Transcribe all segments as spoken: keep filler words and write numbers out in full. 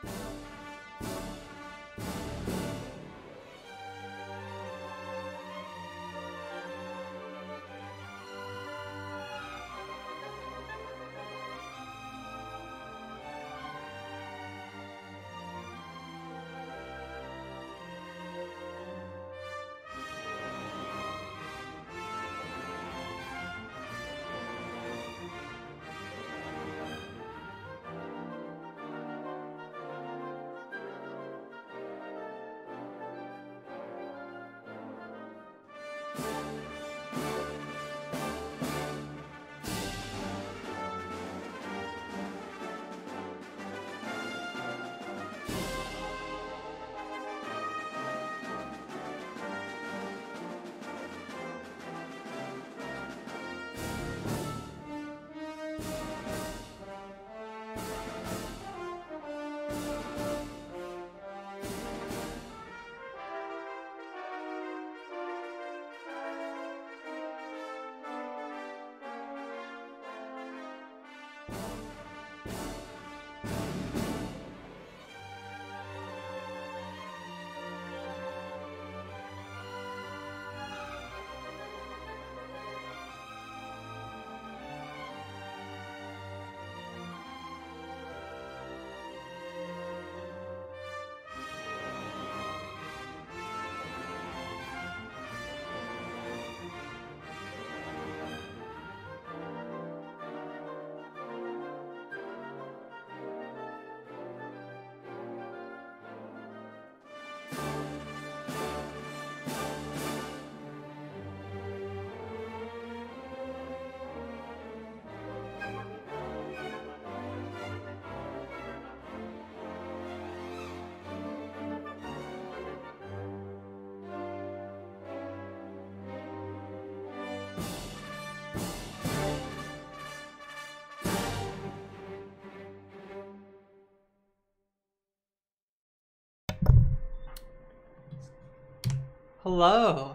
Hello.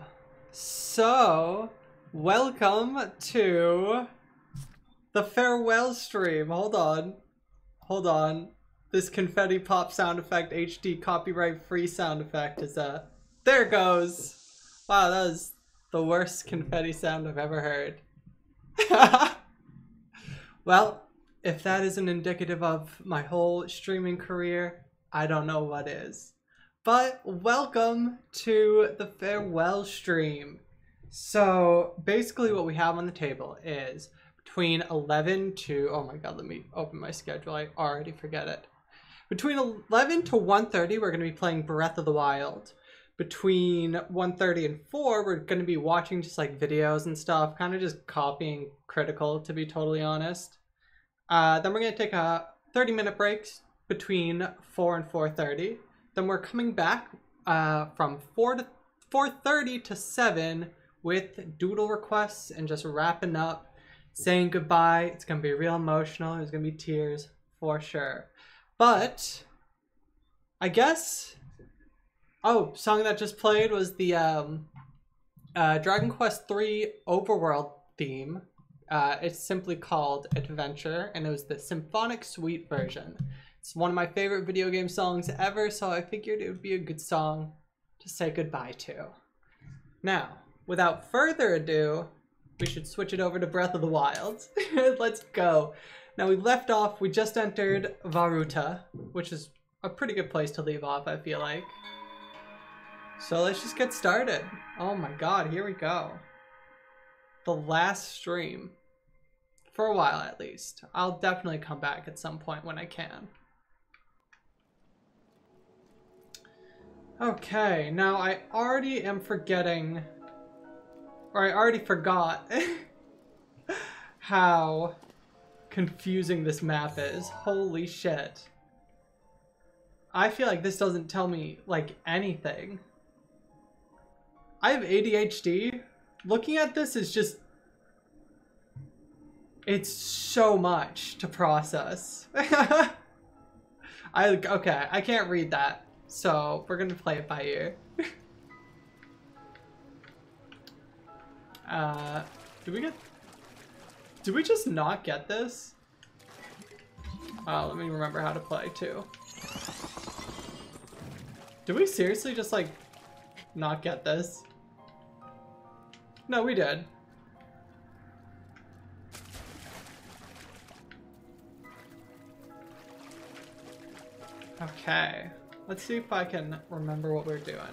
So, welcome to the farewell stream. Hold on. Hold on. This confetti pop sound effect, H D copyright free sound effect is uh there it goes. Wow, that was the worst confetti sound I've ever heard. Well, if that isn't indicative of my whole streaming career, I don't know what is. But welcome to the farewell stream. So basically what we have on the table is between eleven to, oh my god, let me open my schedule, I already forget it. Between eleven to one thirty, we're going to be playing Breath of the Wild. Between one thirty and four, we're going to be watching just like videos and stuff, kind of just copying Critical, to be totally honest. Uh, then we're going to take a thirty minute break between four and four thirty. Then we're coming back uh, from four to four thirty to seven with doodle requests and just wrapping up, saying goodbye. It's going to be real emotional. There's going to be tears for sure. But I guess, oh, song that just played was the um, uh, Dragon Quest three Overworld theme. Uh, it's simply called Adventure, and it was the Symphonic Suite version. It's one of my favorite video game songs ever, so I figured it would be a good song to say goodbye to. Now, without further ado, we should switch it over to Breath of the Wild. Let's go. Now, we left off, we just entered Vah Ruta, which is a pretty good place to leave off, I feel like. So let's just get started. Oh my god, here we go. The last stream. For a while, at least. I'll definitely come back at some point when I can. Okay, now I already am forgetting, or I already forgot how confusing this map is. Holy shit. I feel like this doesn't tell me, like, anything. I have A D H D. Looking at this is just, it's so much to process. I, okay, I can't read that. So we're gonna play it by ear. uh, did we get? Did we just not get this? Oh, let me remember how to play too. Did we seriously just like not get this? No, we did. Okay, let's see if I can remember what we're doing.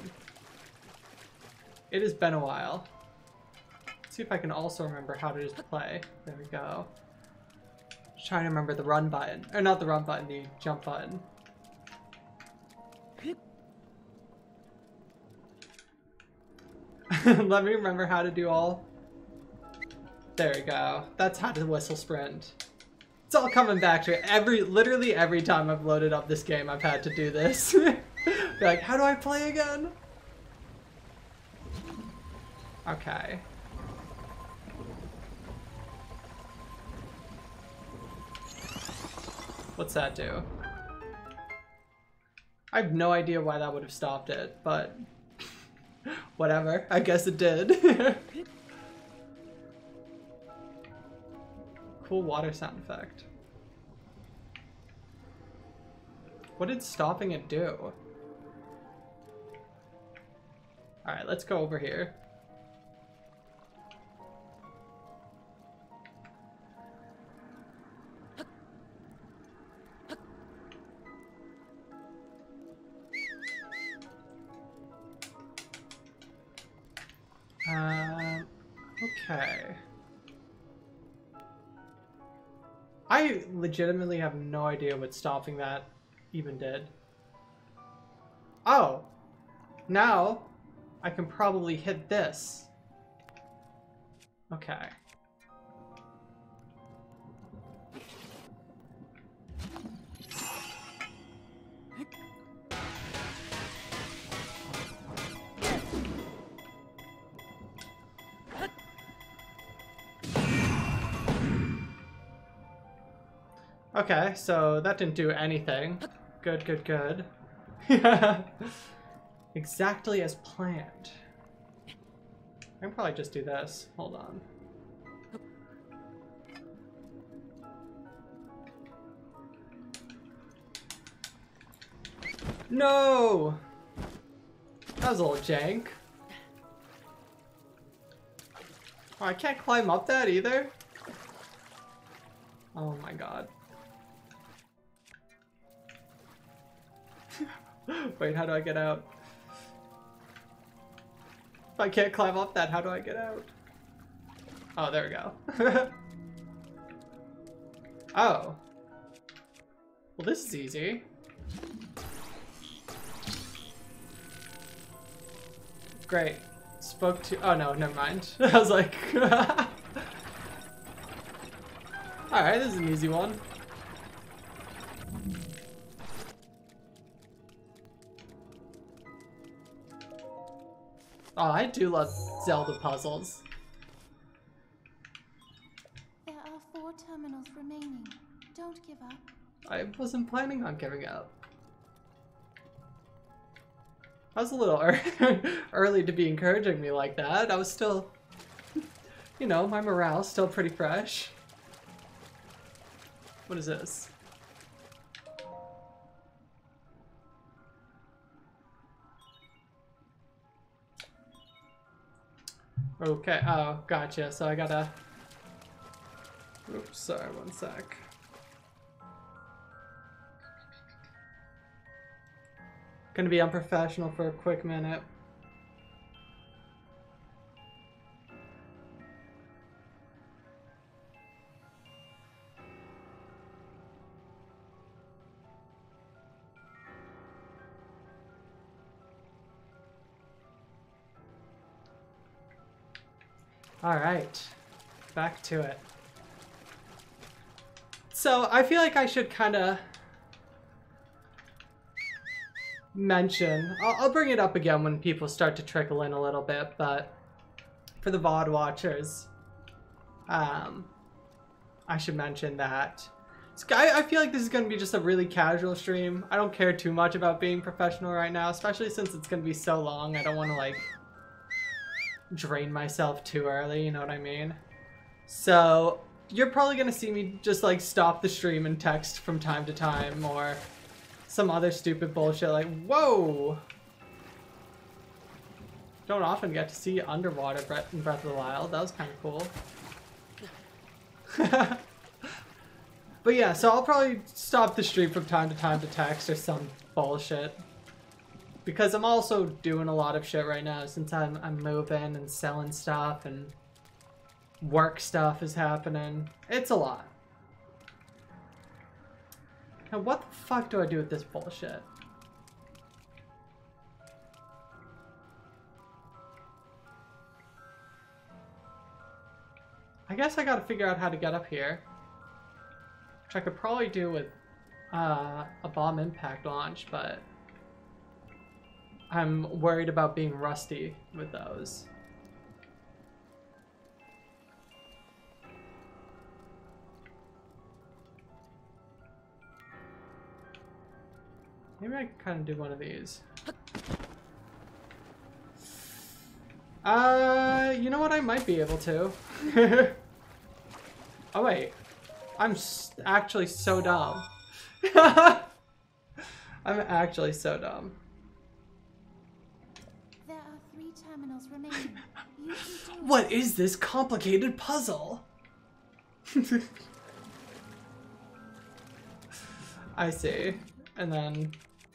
It has been a while. Let's see if I can also remember how to just play. There we go. Just trying to remember the run button. Or not the run button, the jump button. Let me remember how to do all. There we go. That's how to whistle sprint. It's all coming back to it. Every, literally every time I've loaded up this game, I've had to do this. Be like, how do I play again? Okay. What's that do? I have no idea why that would have stopped it, but whatever. I guess it did. Cool water sound effect. What did stopping it do? Alright, let's go over here. Um, okay. I legitimately have no idea what stopping that even did. Oh! Now, I can probably hit this. Okay. Okay, so that didn't do anything. Good, good, good. Exactly as planned. I can probably just do this. Hold on. No! That was a little jank. Oh, I can't climb up that either? Oh my god. Wait, how do I get out? If I can't climb up that, how do I get out? Oh, there we go. Oh. Well, this is easy. Great. Spoke to- oh no, never mind. I was like... Alright, this is an easy one. Oh, I do love Zelda puzzles. There are four terminals remaining. Don't give up. I wasn't planning on giving up. I was a little early to be encouraging me like that. I was still, you know, my morale's still pretty fresh. What is this? Okay, oh, gotcha. So I gotta... Oops, sorry, one sec. Gonna be unprofessional for a quick minute. All right, back to it. So I feel like I should kind of mention, I'll, I'll bring it up again when people start to trickle in a little bit, but for the V O D watchers, um, I should mention that I, I feel like this is going to be just a really casual stream. I don't care too much about being professional right now, especially since it's going to be so long. I don't want to like drain myself too early, you know what I mean? So you're probably gonna see me just like stop the stream and text from time to time, or some other stupid bullshit like, whoa! Don't often get to see underwater Breath in Breath of the Wild. That was kind of cool. But yeah, so I'll probably stop the stream from time to time to text or some bullshit. Because I'm also doing a lot of shit right now since I'm, I'm moving and selling stuff and work stuff is happening. It's a lot. Now what the fuck do I do with this bullshit? I guess I gotta figure out how to get up here. Which I could probably do with uh, a bomb impact launch, but I'm worried about being rusty with those. Maybe I can kind of do one of these. Uh, you know what? I might be able to. Oh wait, I'm s actually so dumb. I'm actually so dumb. There are three terminals remaining. You can do What is this complicated puzzle? I see. And then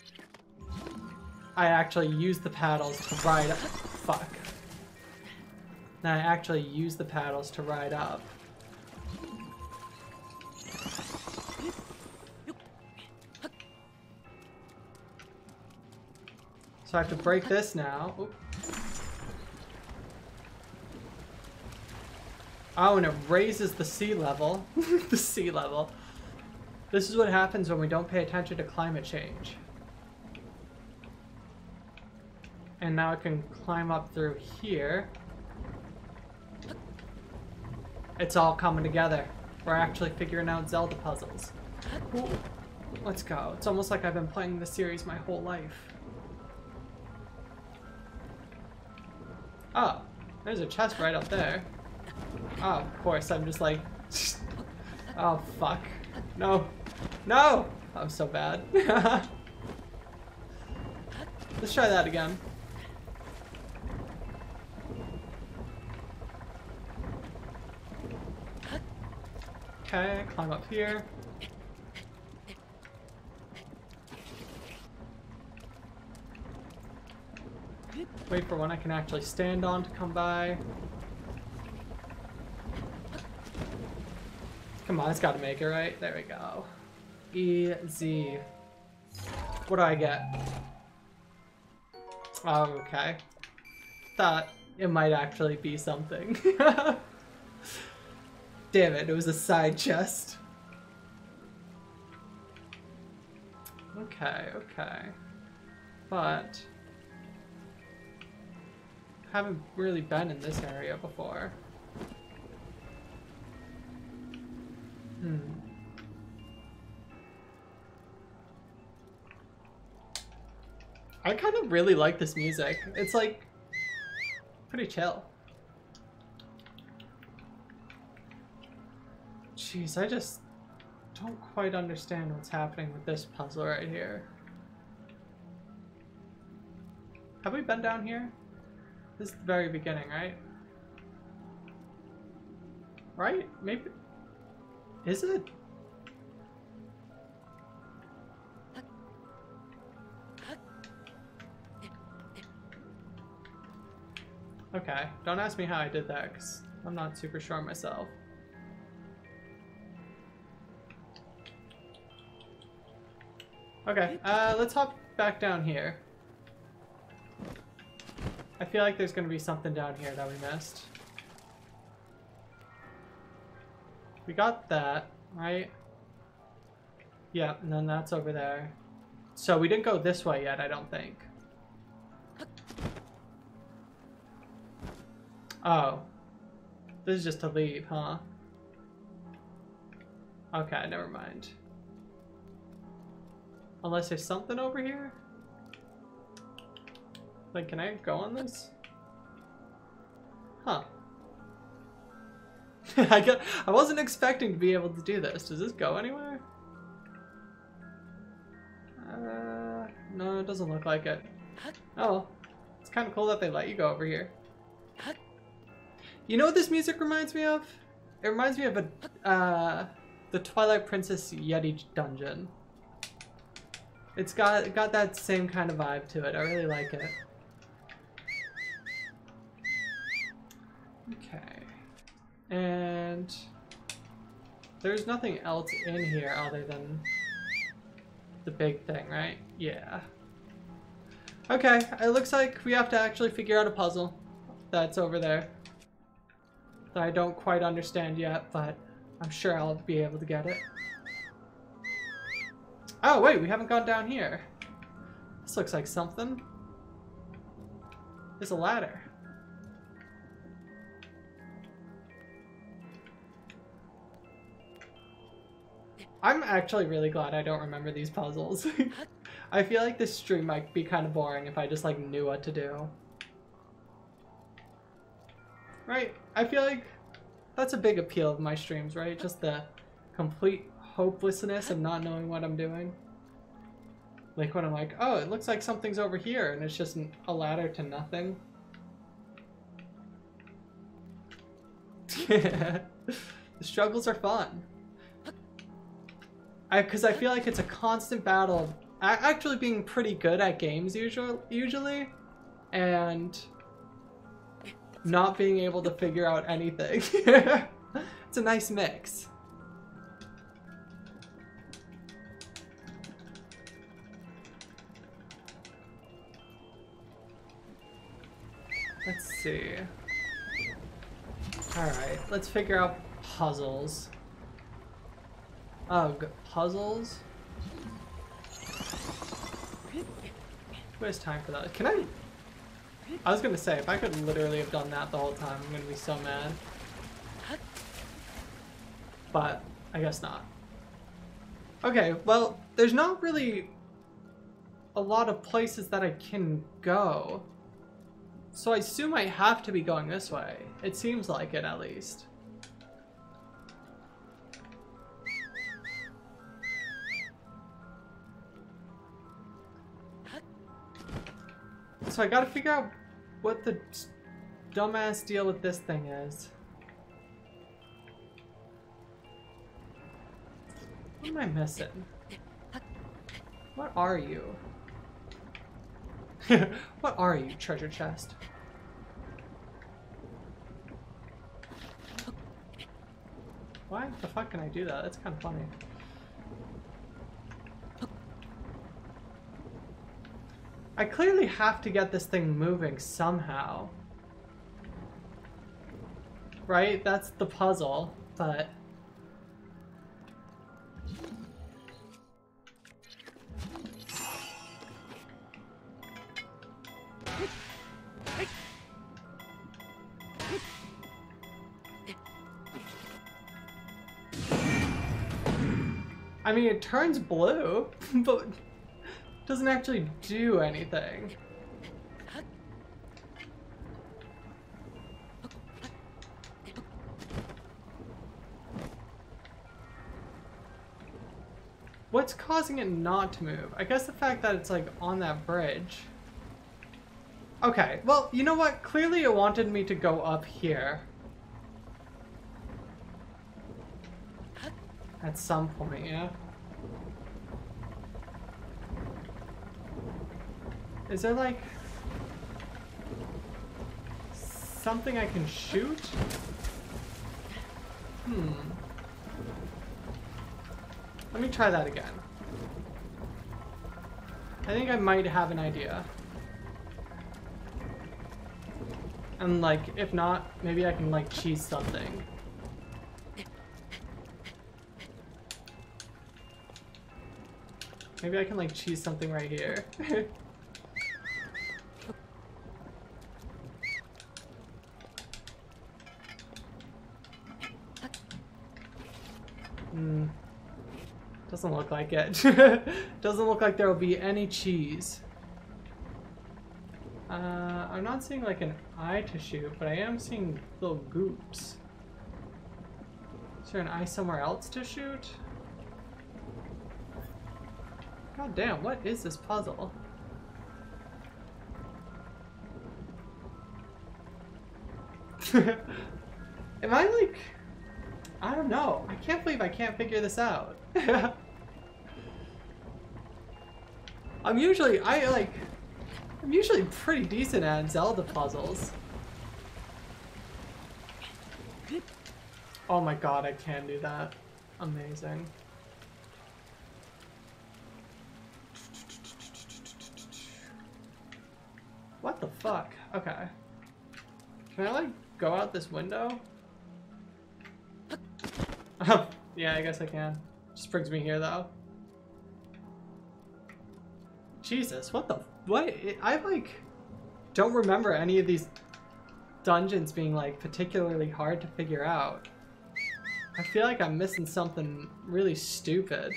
I actually use the paddles to ride up. Fuck. Then I actually use the paddles to ride up. So I have to break this now. Oop. Oh, and it raises the sea level. The sea level. This is what happens when we don't pay attention to climate change. And now I can climb up through here. It's all coming together. We're actually figuring out Zelda puzzles. Ooh. Let's go. It's almost like I've been playing this series my whole life. Oh, there's a chest right up there. Oh, of course, I'm just like... Oh, fuck. No. No! I'm so bad. Let's try that again. Okay, climb up here. Wait for one I can actually stand on to come by. Come on, it's gotta make it, right? There we go. Easy. What do I get? Oh, okay. Thought it might actually be something. Damn it, it was a side chest. Okay, okay. But haven't really been in this area before. Hmm. I kind of really like this music. It's like pretty chill. Jeez, I just don't quite understand what's happening with this puzzle right here. Have we been down here? This is the very beginning, right? Right? Maybe... Is it? Okay, don't ask me how I did that, because I'm not super sure myself. Okay, uh, let's hop back down here. I feel like there's gonna be something down here that we missed. We got that, right? Yeah, and then that's over there. So we didn't go this way yet, I don't think. Oh. This is just to leave, huh? Okay, never mind. Unless there's something over here? Like, can I go on this? Huh. I got, I wasn't expecting to be able to do this. Does this go anywhere? Uh, no, it doesn't look like it. Oh, it's kind of cool that they let you go over here. You know what this music reminds me of? It reminds me of a, uh, the Twilight Princess Yeti dungeon. It's got it got that same kind of vibe to it. I really like it. Okay. And there's nothing else in here other than the big thing, right? Yeah. Okay, it looks like we have to actually figure out a puzzle that's over there that I don't quite understand yet, but I'm sure I'll be able to get it. Oh wait, we haven't gone down here. This looks like something. There's a ladder. I'm actually really glad I don't remember these puzzles. I feel like this stream might be kind of boring if I just like knew what to do. Right? I feel like that's a big appeal of my streams, right? Just the complete hopelessness of not knowing what I'm doing. Like when I'm like, oh, it looks like something's over here, and it's just a ladder to nothing. The struggles are fun. I, because I feel like it's a constant battle of actually being pretty good at games usually, usually, and not being able to figure out anything. It's a nice mix. Let's see. Alright, let's figure out puzzles. Ugh, puzzles? Who has time for that? Can I? I was gonna say, if I could literally have done that the whole time, I'm gonna be so mad. But, I guess not. Okay, well, there's not really a lot of places that I can go. So I assume I have to be going this way. It seems like it, at least. So I gotta figure out what the dumbass deal with this thing is. What am I missing? What are you? What are you, treasure chest? Why the fuck can I do that? That's kind of funny. I clearly have to get this thing moving somehow. Right? That's the puzzle, but... I mean, it turns blue, but doesn't actually do anything. What's causing it not to move? I guess the fact that it's like on that bridge. Okay, well, you know what? Clearly it wanted me to go up here. At some point, yeah. Is there like something I can shoot? Hmm. Let me try that again. I think I might have an idea. And like, if not, maybe I can like cheese something. Maybe I can like cheese something right here. Hmm. Doesn't look like it. Doesn't look like there will be any cheese. Uh, I'm not seeing like an eye to shoot, but I am seeing little goops. Is there an eye somewhere else to shoot? God damn, what is this puzzle? Am I like... I don't know. I can't believe I can't figure this out. I'm usually... I like... I'm usually pretty decent at Zelda puzzles. Oh my god, I can do that. Amazing. What the fuck? Okay. Can I like go out this window? Oh, yeah, I guess I can. Just brings me here though. Jesus, what the... What? I like... don't remember any of these dungeons being like particularly hard to figure out. I feel like I'm missing something really stupid.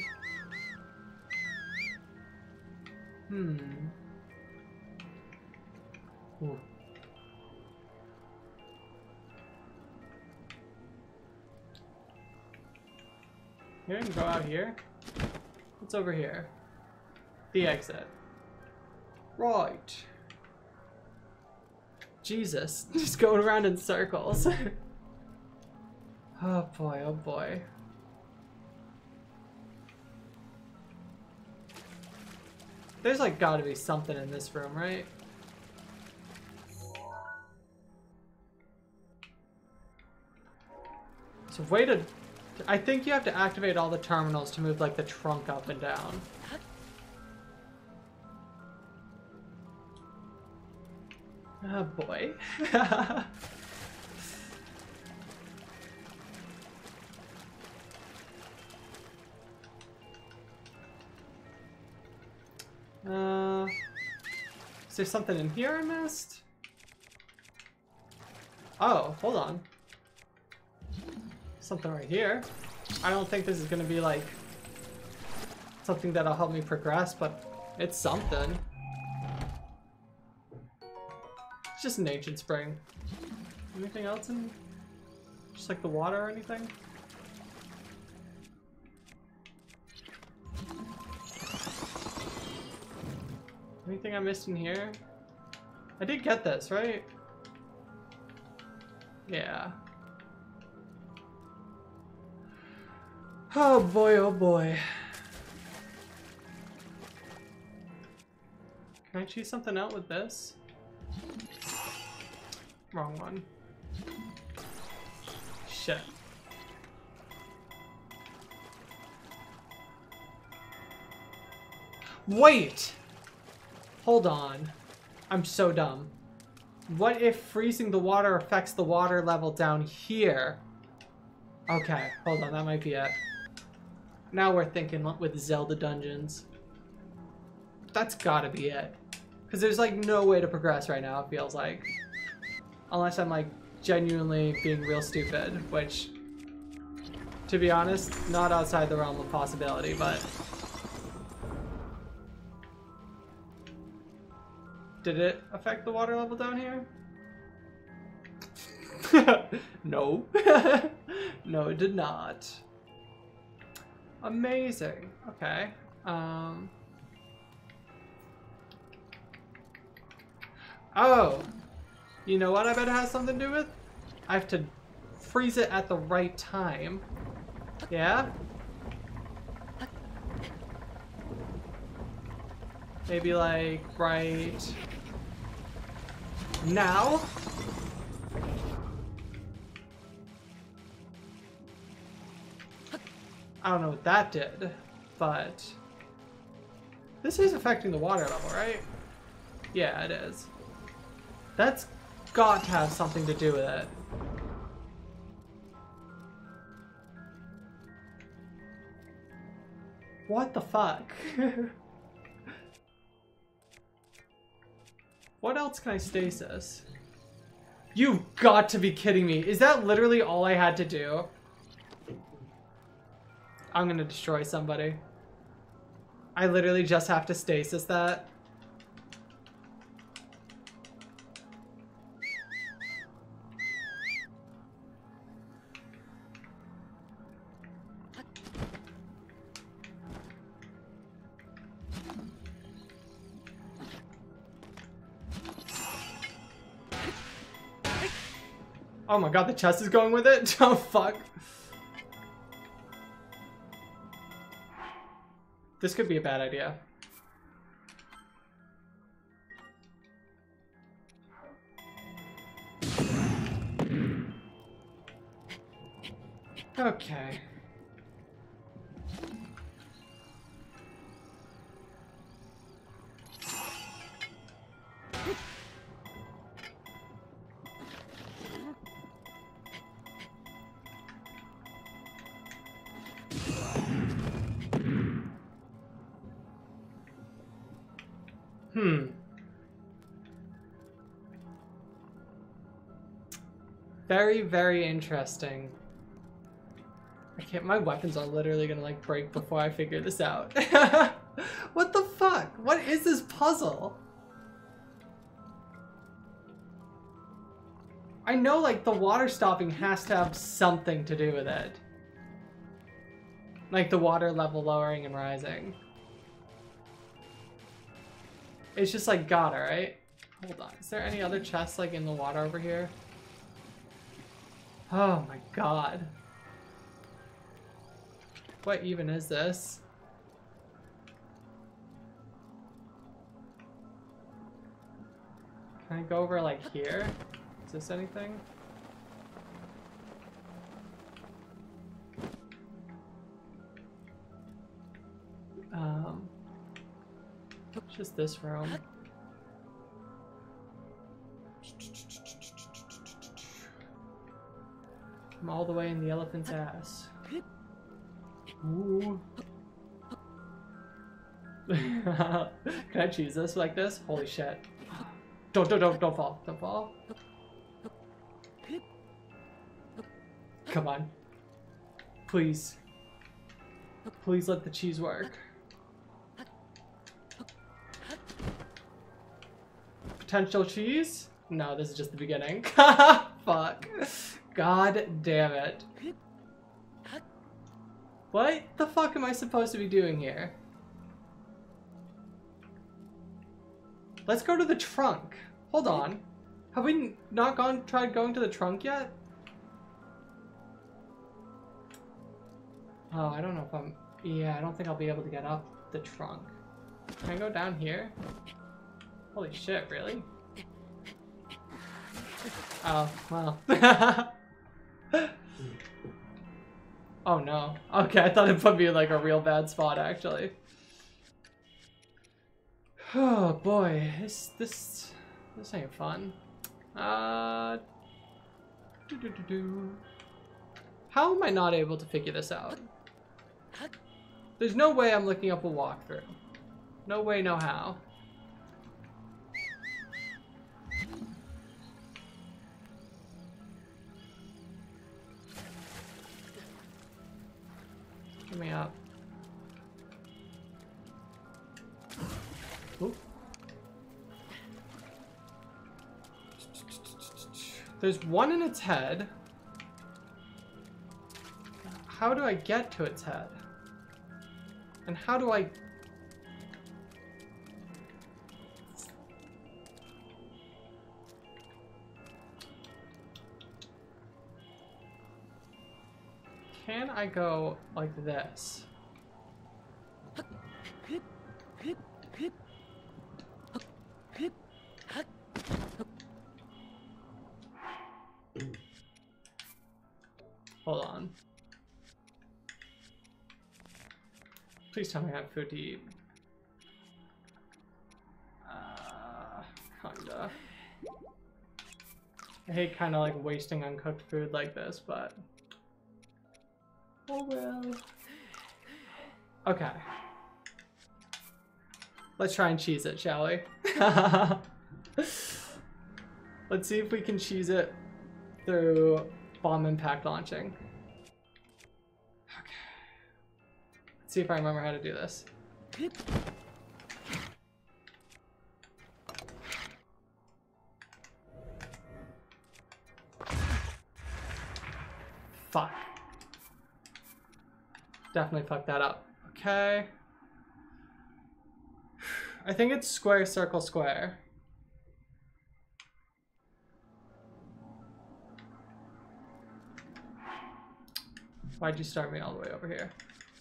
Hmm. Ooh. Here, I can go out here. What's over here? The exit. Right. Jesus, just going around in circles. Oh boy, oh boy. There's like gotta be something in this room, right? So way to... I think you have to activate all the terminals to move like the trunk up and down. Oh boy. uh, is there something in here I missed? Oh, hold on. Something right here. I don't think this is gonna be like something that'll help me progress, but it's something. It's just an ancient spring. Anything else in? Just like the water or anything? Anything I missed in here? I did get this, right? Yeah. Oh boy, oh boy. Can I choose something out with this? Wrong one. Shit. Wait! Hold on. I'm so dumb. What if freezing the water affects the water level down here? Okay, hold on, that might be it. Now we're thinking with Zelda dungeons. That's gotta be it. Because there's like no way to progress right now, it feels like. Unless I'm like genuinely being real stupid, which, to be honest, not outside the realm of possibility, but... Did it affect the water level down here? No. No, it did not. Amazing. Okay. Um. Oh. You know what I bet it has something to do with? I have to freeze it at the right time. Yeah? Maybe like right now? I don't know what that did, but this is affecting the water level, right? Yeah, it is. That's got to have something to do with it. What the fuck? What else can I stasis? You've got to be kidding me. Is that literally all I had to do? I'm gonna destroy somebody. I literally just have to stasis that. Oh my god, the chest is going with it? Oh fuck. This could be a bad idea. Okay. Hmm. Very, very interesting. I can't, my weapons are literally gonna like break before I figure this out. What the fuck? What is this puzzle? I know like the water stopping has to have something to do with it. Like the water level lowering and rising. It's just like gotta, right? Hold on. Is there any other chests like in the water over here? Oh my god. What even is this? Can I go over like here? Is this anything? Um, just this room. I'm all the way in the elephant's ass. Ooh. Can I choose this like this? Holy shit. Don't, don't, don't, don't fall. Don't fall. Come on. Please. Please let the cheese work. Potential cheese? No, this is just the beginning. Fuck. God damn it. What the fuck am I supposed to be doing here? Let's go to the trunk. Hold on. Have we not gone tried going to the trunk yet? Oh, I don't know if I'm... Yeah, I don't think I'll be able to get up the trunk. Can I go down here? Holy shit, really? Oh, well. Oh no. Okay, I thought it put me in like a real bad spot actually. Oh boy, this this this ain't fun. Uh doo -doo -doo -doo. How am I not able to figure this out? There's no way I'm looking up a walkthrough. No way, no how. Get me up. Oop. There's one in its head. How do I get to its head? And how do I... Can I go like this? Hold on. Please tell me I have food to eat. Uh, kinda. I hate kind of like wasting uncooked food like this, but... Oh well. Okay. Let's try and cheese it, shall we? Let's see if we can cheese it through bomb impact launching. Okay. Let's see if I remember how to do this. Fuck. Definitely fucked that up. Okay. I think it's square, circle, square. Why'd you start me all the way over here?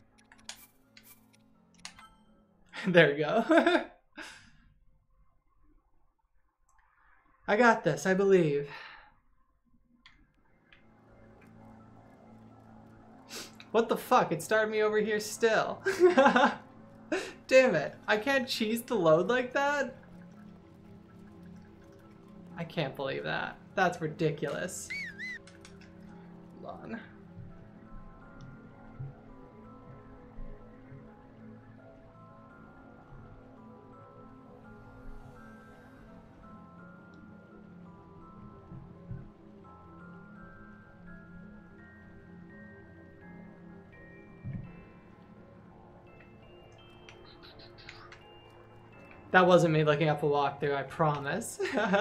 There we go. I got this, I believe. What the fuck? It started me over here still. Damn it. I can't cheese the load like that? I can't believe that. That's ridiculous. Hold on. That wasn't me looking up a walkthrough, I promise.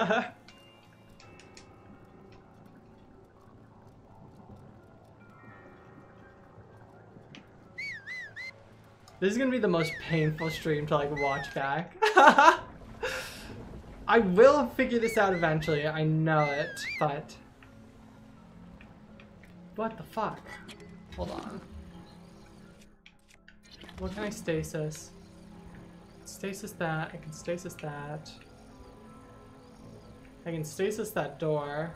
This is gonna be the most painful stream to like watch back. I will figure this out eventually, I know it, but... What the fuck? Hold on. What can I stasis? Stasis that, I can stasis that. I can stasis that door.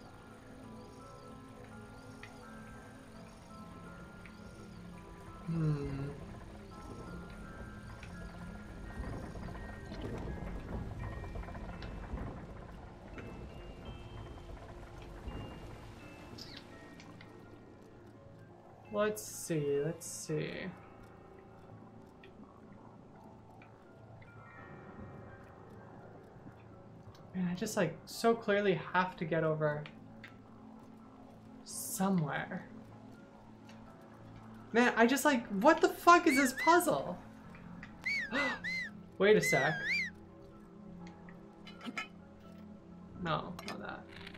Hmm. Let's see, let's see. Man, I just like so clearly have to get over somewhere. Man, I just like, what the fuck is this puzzle? Wait a sec. No, not that.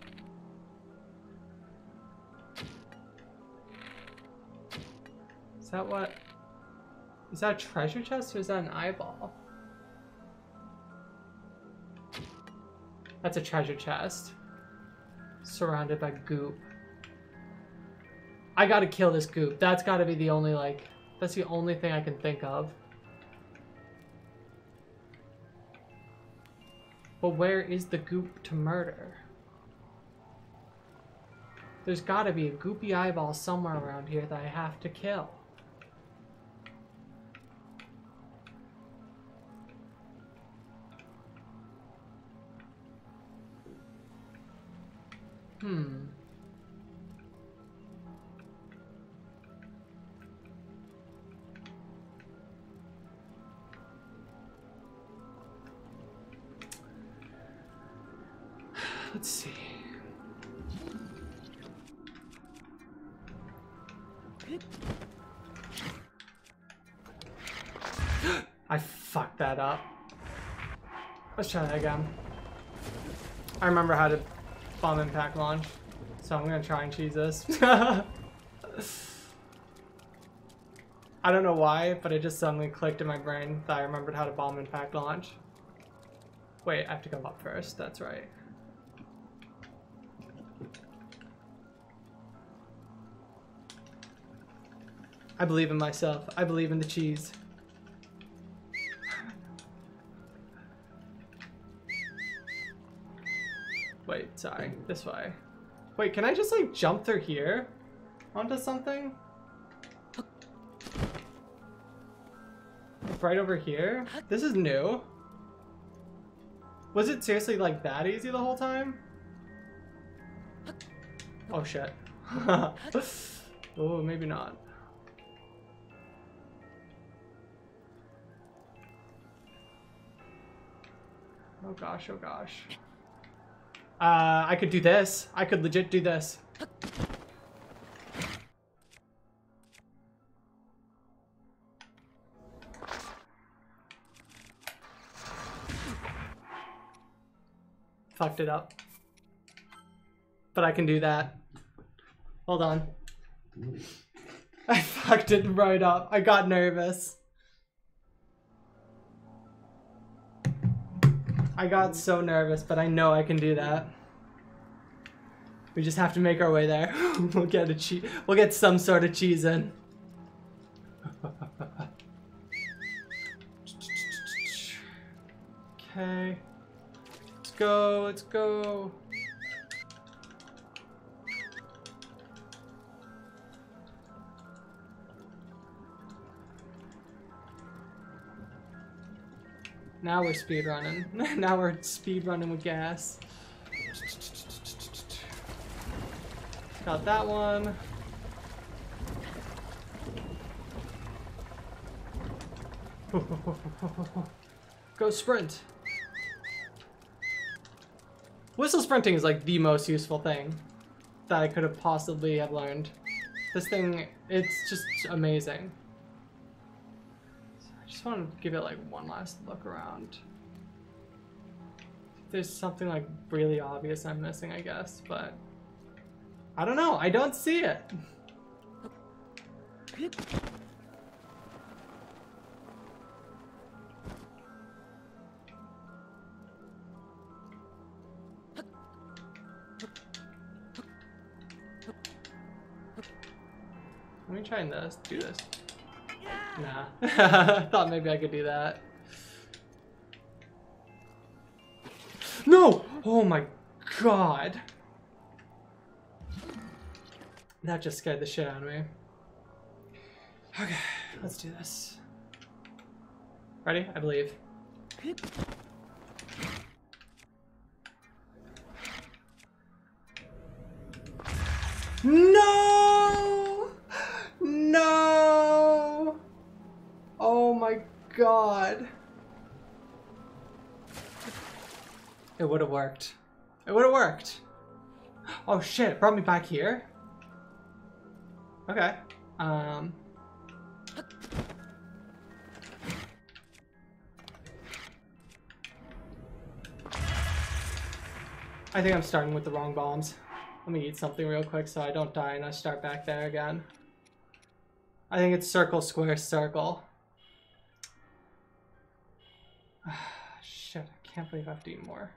Is that what? Is that a treasure chest or is that an eyeball? That's a treasure chest. Surrounded by goop. I gotta kill this goop. That's gotta be the only, like, that's the only thing I can think of. But where is the goop to murder? There's gotta be a goopy eyeball somewhere around here that I have to kill. Hmm. Let's see. I fucked that up. Let's try that again. I remember how to bomb impact launch, so I'm gonna try and cheese this. I don't know why, but it just suddenly clicked in my brain that I remembered how to bomb impact launch. Wait, I have to go up first, that's right. I believe in myself. I believe in the cheese. Wait, sorry. This way. Wait, can I just like jump through here? Onto something? Right over here? This is new. Was it seriously like that easy the whole time? Oh shit. Oh, maybe not. Oh gosh, oh gosh. Uh, I could do this. I could legit do this. Fucked it up. But I can do that. Hold on. I fucked it right up. I got nervous. I got so nervous, but I know I can do that. We just have to make our way there. We'll get a cheese. We'll get some sort of cheese in. Okay. Let's go. Let's go. Now we're speed running. Now we're speed running with gas. Got that one. Go sprint. Whistle sprinting is like the most useful thing that I could have possibly have learned. This thing, it's just amazing. I just want to give it like one last look around. There's something like really obvious I'm missing, I guess, but I don't know. I don't see it. Let me try this. Do this. Nah. Thought maybe I could do that. No! Oh my god. That just scared the shit out of me. Okay, let's do this. Ready? I believe. No! No! Oh my god. It would have worked. It would have worked. Oh shit, it brought me back here? Okay. Um. I think I'm starting with the wrong bombs. Let me eat something real quick so I don't die and I start back there again. I think it's circle, square, circle. Shit, I can't believe I have to eat more.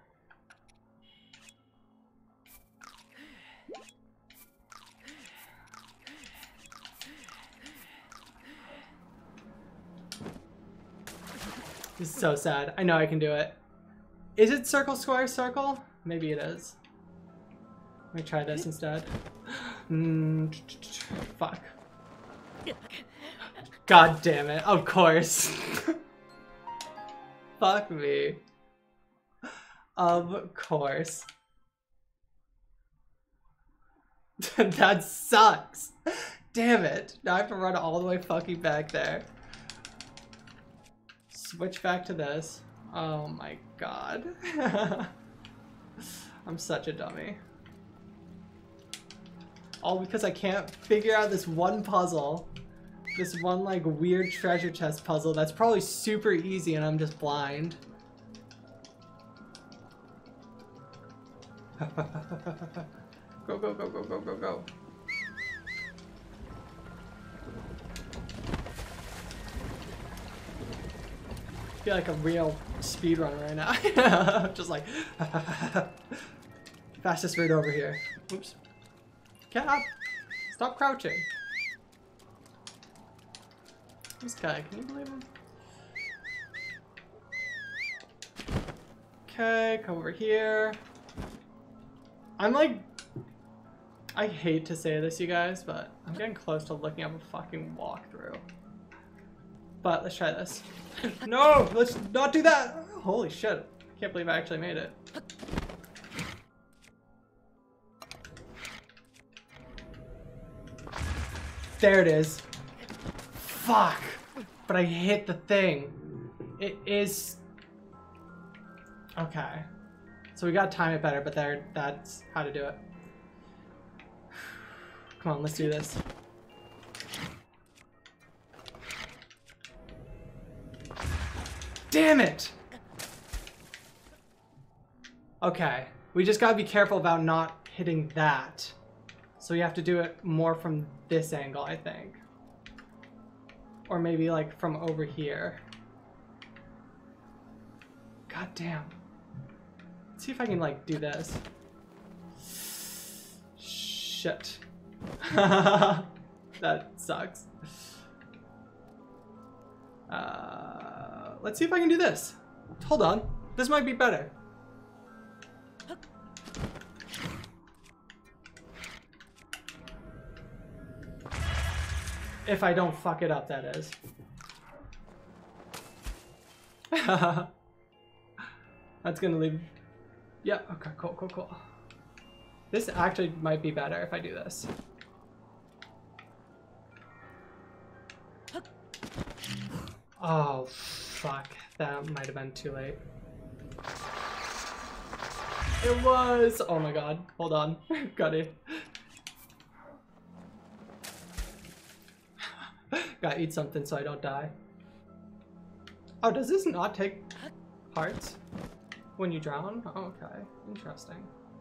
This is so sad. I know I can do it. Is it circle, square, circle? Maybe it is. Let me try this instead. Mm, fuck. God damn it. Of course. Fuck me. Of course. That sucks. Damn it. Now I have to run all the way fucking back there. Switch back to this. Oh my god. I'm such a dummy. All because I can't figure out this one puzzle. This one like weird treasure chest puzzle that's probably super easy and I'm just blind. Go, go, go, go, go, go, go. I feel like a real speedrunner right now. Just like fastest route over here. Oops. Cat, stop crouching. This guy, can you believe him? Okay, come over here. I'm like, I hate to say this, you guys, but I'm getting close to looking up a fucking walkthrough. But let's try this. No, let's not do that. Holy shit. Can't believe I actually made it. There it is. Fuck. But I hit the thing. It is... Okay. So we gotta time it better, but there, that's how to do it. Come on, let's do this. Damn it! Okay, we just gotta be careful about not hitting that. So we have to do it more from this angle, I think. Or maybe like from over here. God damn. Let's see if I can like do this. shit. That sucks. Uh, let's see if I can do this. Hold on. This might be better. If I don't fuck it up, that is. That's gonna leave. Yeah, okay, cool, cool, cool. This actually might be better if I do this. Oh, fuck. That might have been too late. It was! Oh my god. Hold on. Got it. Gotta eat something so I don't die. Oh, does this not take hearts when you drown? Oh, okay. Interesting.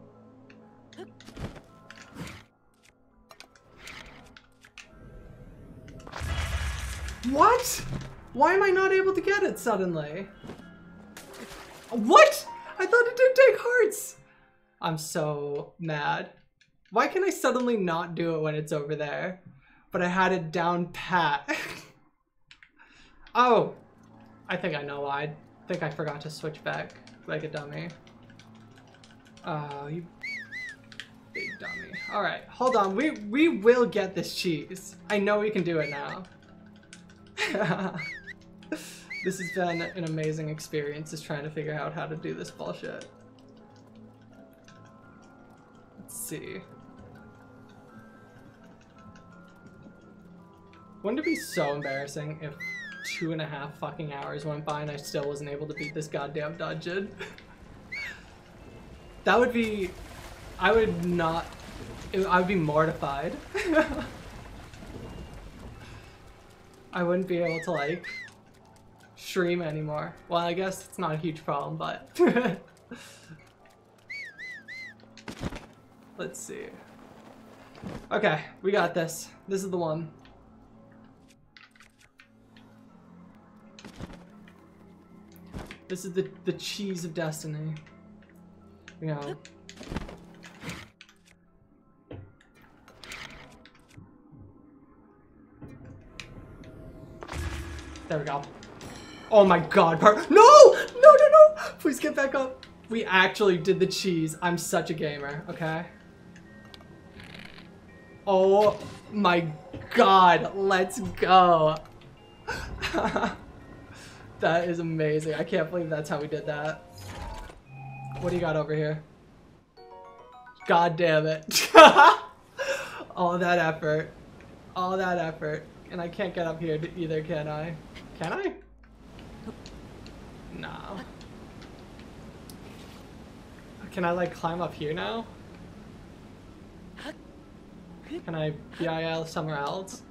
What? Why am I not able to get it suddenly? What? I thought it did take hearts. I'm so mad. Why can I suddenly not do it when it's over there? But I had it down pat. Oh, I think I know why. I think I forgot to switch back like a dummy. Oh, you big dummy. All right, hold on. We we will get this cheese. I know we can do it now. This has been an amazing experience, just trying to figure out how to do this bullshit. Let's see. Wouldn't it be so embarrassing if two and a half fucking hours went by and I still wasn't able to beat this goddamn dungeon? That would be... I would not... It, I would be mortified. I wouldn't be able to, like, stream anymore. Well, I guess it's not a huge problem, but... Let's see. Okay, we got this. This is the one. This is the, the cheese of destiny. You know. There we go. Oh my god, par- No! No, no, no! Please get back up. We actually did the cheese. I'm such a gamer, okay? Oh my god, let's go. That is amazing. I can't believe that's how we did that. What do you got over here? God damn it. All that effort. All that effort. And I can't get up here either, can I? Can I? No. Can I, like, climb up here now? Can I B I L somewhere else?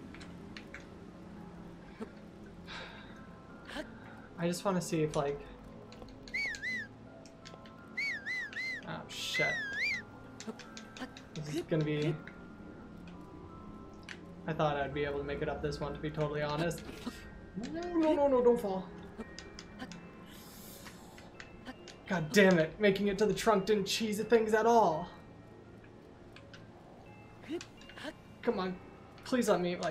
I just want to see if, like... Oh, shit. This is gonna be... I thought I'd be able to make it up this one, to be totally honest. No, no, no, no, don't fall. God damn it. Making it to the trunk didn't cheese things at all. Come on. Please let me, like...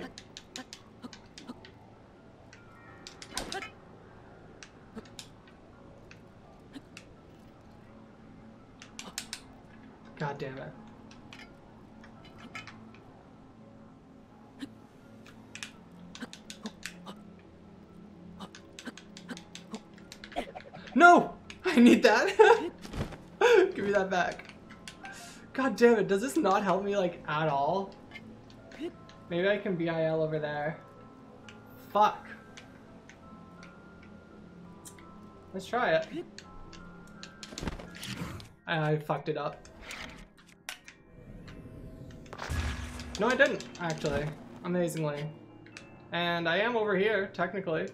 God damn it. No! I need that. Give me that back. God damn it, does this not help me, like, at all? Maybe I can B I L over there. Fuck. Let's try it. I fucked it up. No, I didn't, actually. Amazingly. And I am over here, technically.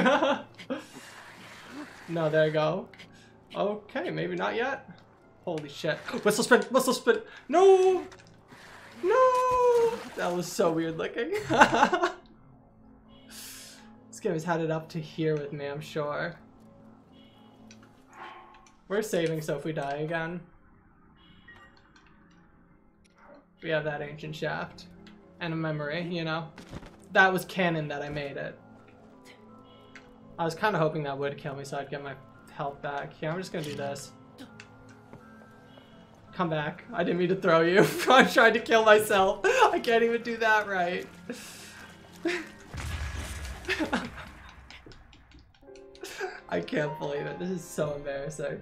No, there you go. Okay, maybe not yet. Holy shit. Whistle spin! Whistle spin! No! No! That was so weird looking. This game has had it up to here with me, I'm sure. We're saving so if we die again. we have that ancient shaft. And a memory, you know? That was canon that I made it. I was kind of hoping that would kill me so I'd get my health back. Yeah, I'm just gonna do this. Come back. I didn't mean to throw you. I tried to kill myself. I can't even do that right. I can't believe it. This is so embarrassing.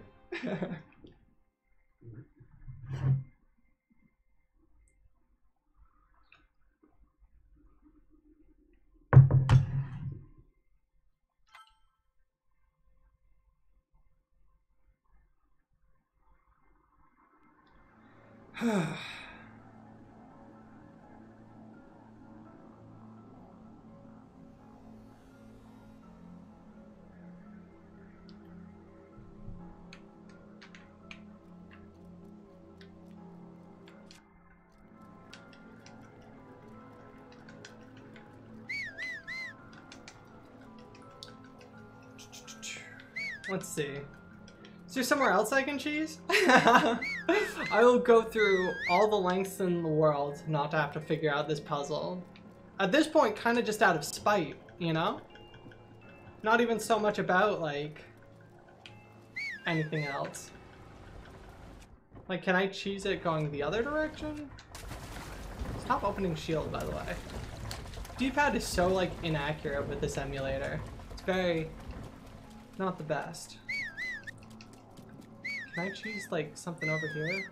Let's see. Is there somewhere else I can cheese? I will go through all the lengths in the world not to have to figure out this puzzle. At this point, kind of just out of spite, you know? Not even so much about, like, anything else. Like, can I cheese it going the other direction? Stop opening shield, by the way. D-pad is so, like, inaccurate with this emulator. It's very... not the best. Can I choose like something over here?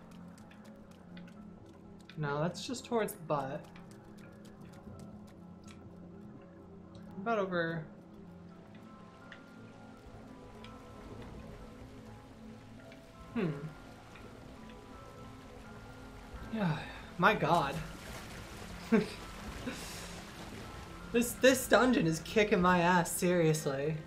No, that's just towards the butt. What about over? Hmm. Yeah, my god. This this dungeon is kicking my ass, seriously.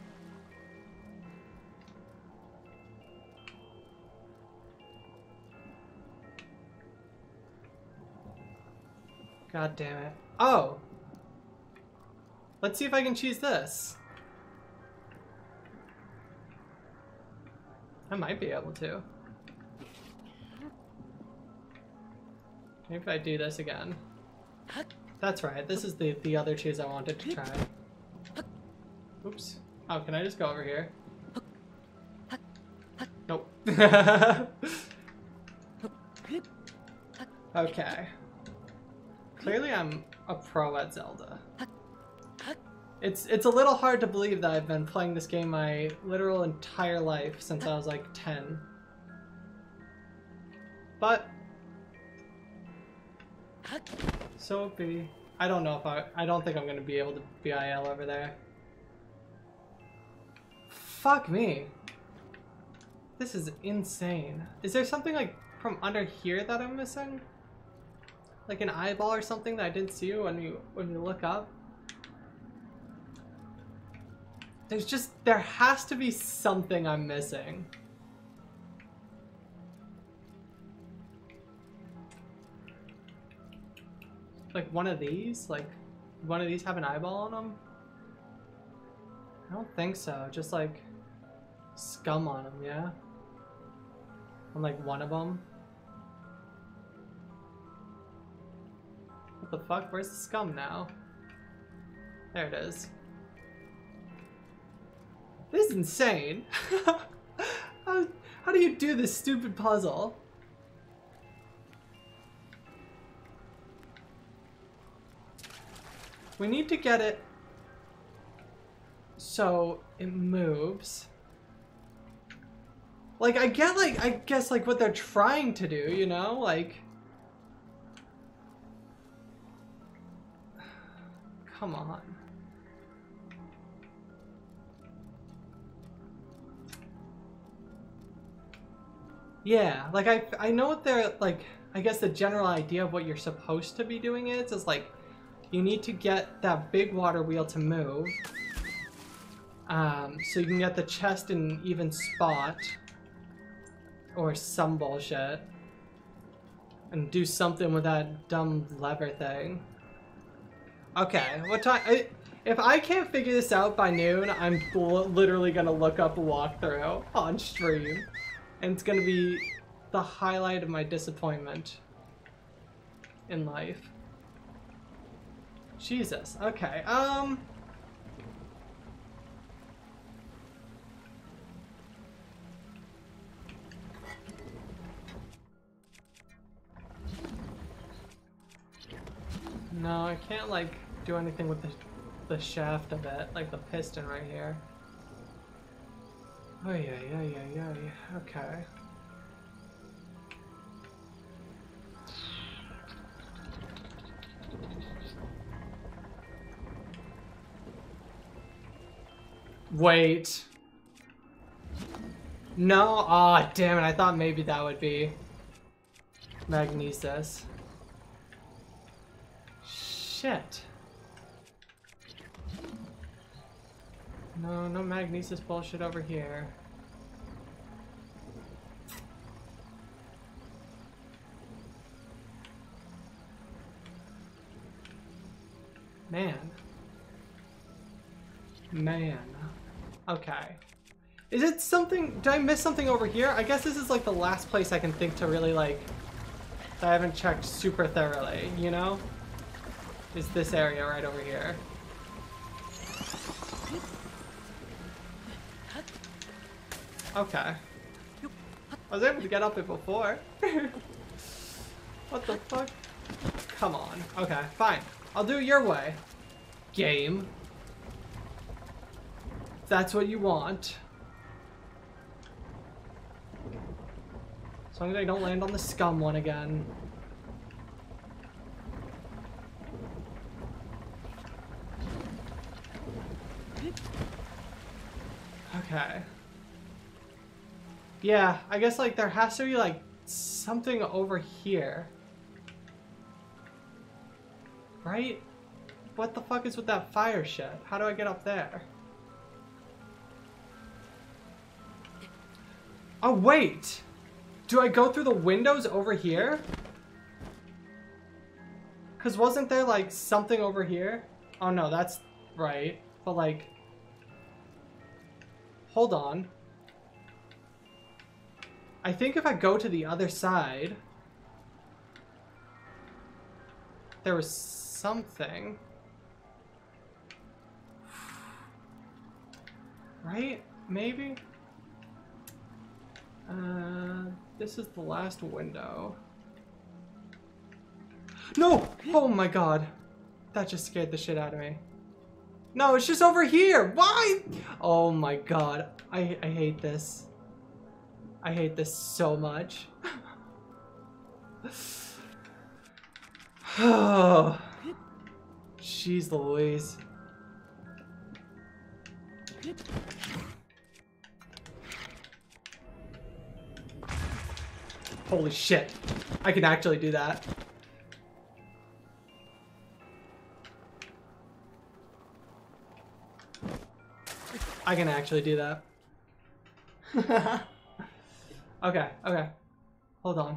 God damn it. Oh! Let's see if I can choose this. I might be able to. Maybe if I do this again. That's right, this is the, the other choose I wanted to try. Oops. Oh, can I just go over here? Nope. Okay. Clearly I'm a pro at Zelda. It's it's a little hard to believe that I've been playing this game my literal entire life since I was like ten. But so be. I don't know if I I don't think I'm gonna be able to B I L over there. Fuck me. This is insane. Is there something like from under here that I'm missing? Like an eyeball or something that I didn't see when you when you look up? There's just there has to be something I'm missing. Like one of these? Like one of these have an eyeball on them? I don't think so. Just like scum on them, yeah? On like one of them. What the fuck? Where's the scum now? There it is. This is insane. how, how do you do this stupid puzzle? We need to get it so it moves. Like, I get, like, I guess, like, what they're trying to do, you know? Like... Come on. Yeah, like, I, I know what they're, like, I guess the general idea of what you're supposed to be doing is, is, like, you need to get that big water wheel to move. Um, so you can get the chest in an even spot. Or some bullshit. And do something with that dumb lever thing. Okay, what time? I, if I can't figure this out by noon, I'm literally gonna look up a walkthrough on stream. And it's gonna be the highlight of my disappointment. in life. Jesus. Okay. Um. No, I can't like do anything with the the shaft of it, like the piston right here. Oh yeah, yeah, yeah, yeah, yeah. Okay. Wait. No, aw, oh, damn it, I thought maybe that would be magnesis. Shit. No, no magnesis bullshit over here. Man. Man. Okay. Is it something, did I miss something over here? I guess this is like the last place I can think to really like, that I haven't checked super thoroughly, you know? Is this area right over here. Okay. I was able to get up it before. What the fuck? Come on. Okay, fine. I'll do it your way. Game. If that's what you want. As long as I don't land on the scum one again. Okay. Yeah, I guess like there has to be like something over here. Right? What the fuck is with that fire shit? How do I get up there? Oh wait! Do I go through the windows over here? Cause wasn't there like something over here? Oh no, that's right. But like... Hold on. I think if I go to the other side... There was something. Right? Maybe? Uh, this is the last window. No! Oh my god. That just scared the shit out of me. No, it's just over here! Why? Oh my god. I, I hate this. I hate this so much. Oh. Jeez Louise. Holy shit. I can actually do that. I can actually do that. Okay, okay. Hold on.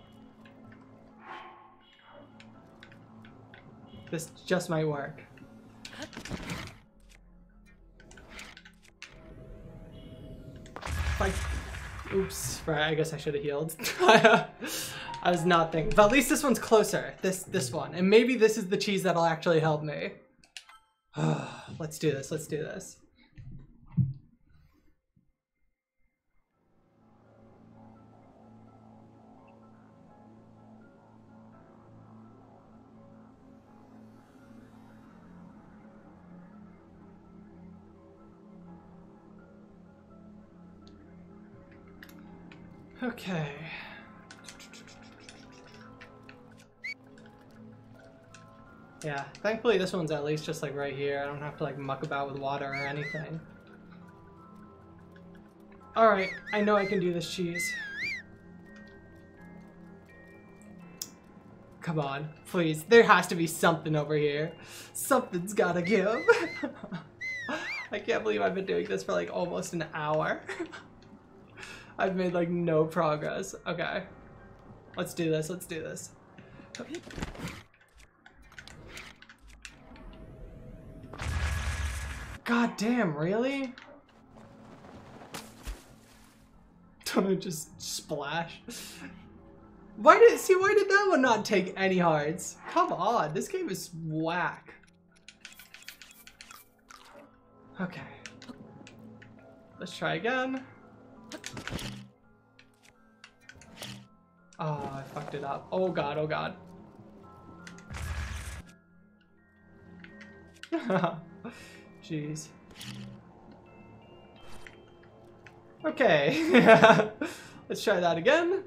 This just might work. Like, oops, right, I guess I should have healed. I was not thinking, but at least this one's closer. This this one, and maybe this is the cheese that'll actually help me. Let's do this. Let's do this. Okay. Yeah, thankfully this one's at least just like right here. I don't have to like muck about with water or anything. Alright, I know I can do this cheese. Come on, please. There has to be something over here. Something's gotta give. I can't believe I've been doing this for like almost an hour. I've made like no progress. Okay. Let's do this. Let's do this. God damn, really? Don't I just splash? Why did see? Why did that one not take any hearts? Come on, this game is whack. Okay, let's try again. Oh, I fucked it up. Oh god, oh god. Jeez. Okay, let's try that again.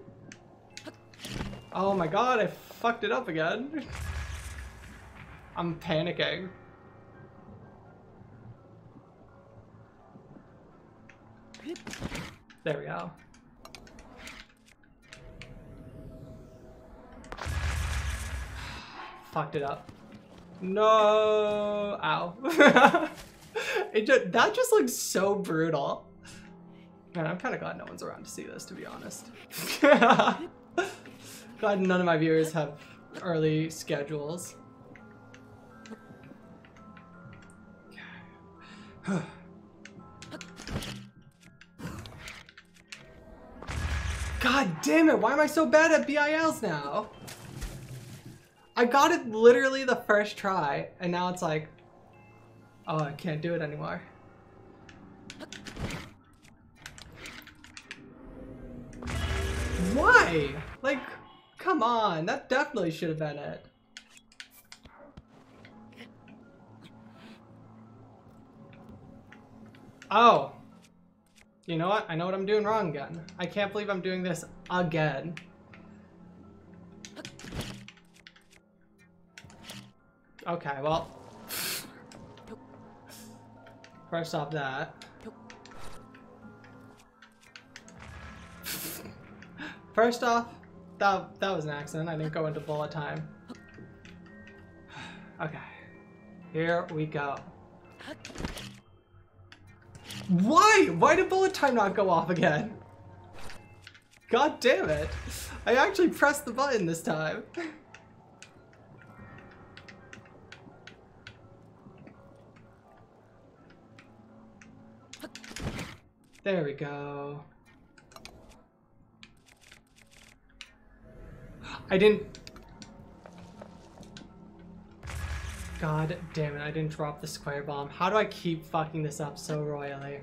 Oh my god, I fucked it up again. I'm panicking. There we go. Fucked it up. No! Ow. It just, that just looks so brutal. Man, I'm kind of glad no one's around to see this, to be honest. Glad none of my viewers have early schedules. God damn it, why am I so bad at B I Ls now? I got it literally the first try, and now it's like, oh, I can't do it anymore. Why? Like, come on, that definitely should have been it. Oh. You know what? I know what I'm doing wrong again. I can't believe I'm doing this again. Okay, well. First off that. First off, that, that was an accident. I didn't go into bullet time. Okay. Here we go. Why? Why did bullet time not go off again? God damn it. I actually pressed the button this time. There we go. I didn't... God damn it, I didn't drop the square bomb. How do I keep fucking this up so royally?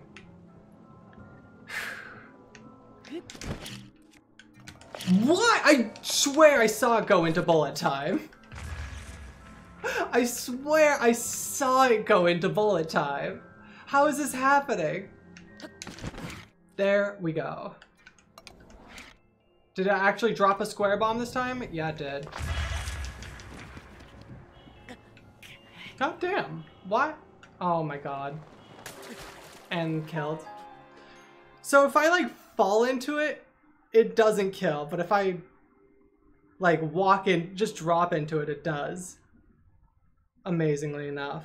What? I swear I saw it go into bullet time. I swear I saw it go into bullet time. How is this happening? There we go. Did it actually drop a square bomb this time? Yeah, it did. God damn. What? Oh my god. And killed. So if I like fall into it, it doesn't kill. But if I like walk in, just drop into it, it does. Amazingly enough.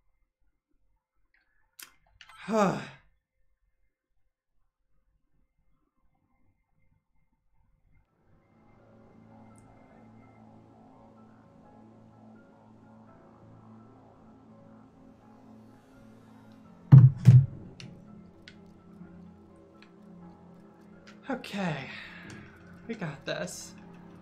Okay, we got this.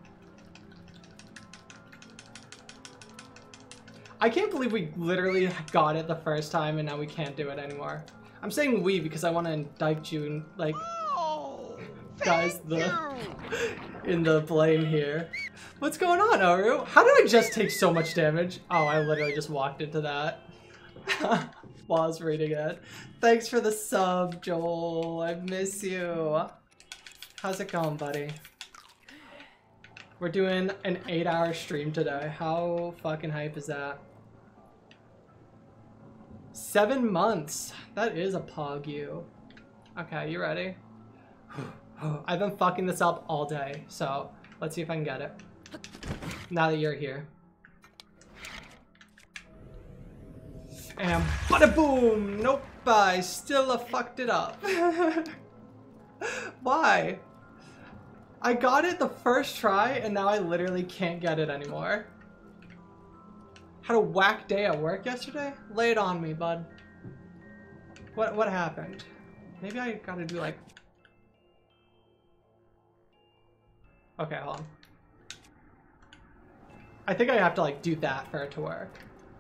I can't believe we literally got it the first time and now we can't do it anymore. I'm saying we because I want to indict you and like, oh, guys, the in the blame here. What's going on, Oru? How did I just take so much damage? Oh, I literally just walked into that while I was reading it. Thanks for the sub, Joel. I miss you. How's it going, buddy? We're doing an eight hour stream today. How fucking hype is that? Seven months. That is a pog you. Okay, you ready? I've been fucking this up all day, so let's see if I can get it. Now that you're here. And bada boom! Nope, I still fucked it up. Why? I got it the first try and now I literally can't get it anymore. Had a whack day at work yesterday? Lay it on me, bud. What what happened? Maybe I gotta do like... Okay, hold on. I think I have to like do that for it to work.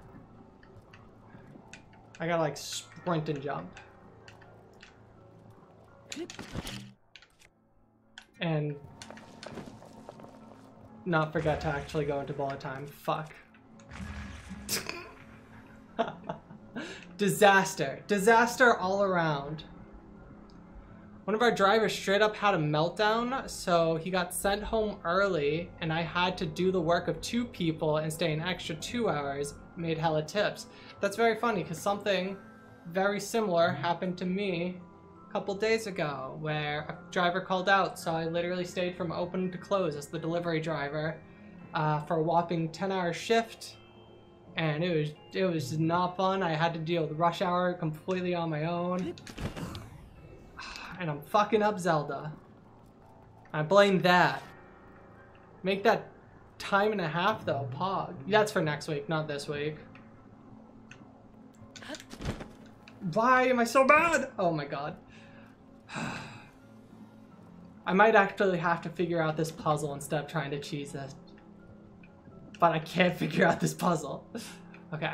I gotta like sprint and jump. And not forget to actually go into bullet time. Fuck. Disaster. Disaster all around. One of our drivers straight up had a meltdown, so he got sent home early, and I had to do the work of two people and stay an extra two hours, made hella tips. That's very funny, because something very similar happened to me a couple days ago, where a driver called out, so I literally stayed from open to close as the delivery driver uh, for a whopping ten hour shift, and it was, it was not fun. I had to deal with rush hour completely on my own. And I'm fucking up Zelda. I blame that. Make that time and a half though, Pog. That's for next week, not this week. Why am I so bad? Oh my god. I might actually have to figure out this puzzle instead of trying to cheese this. But I can't figure out this puzzle. Okay.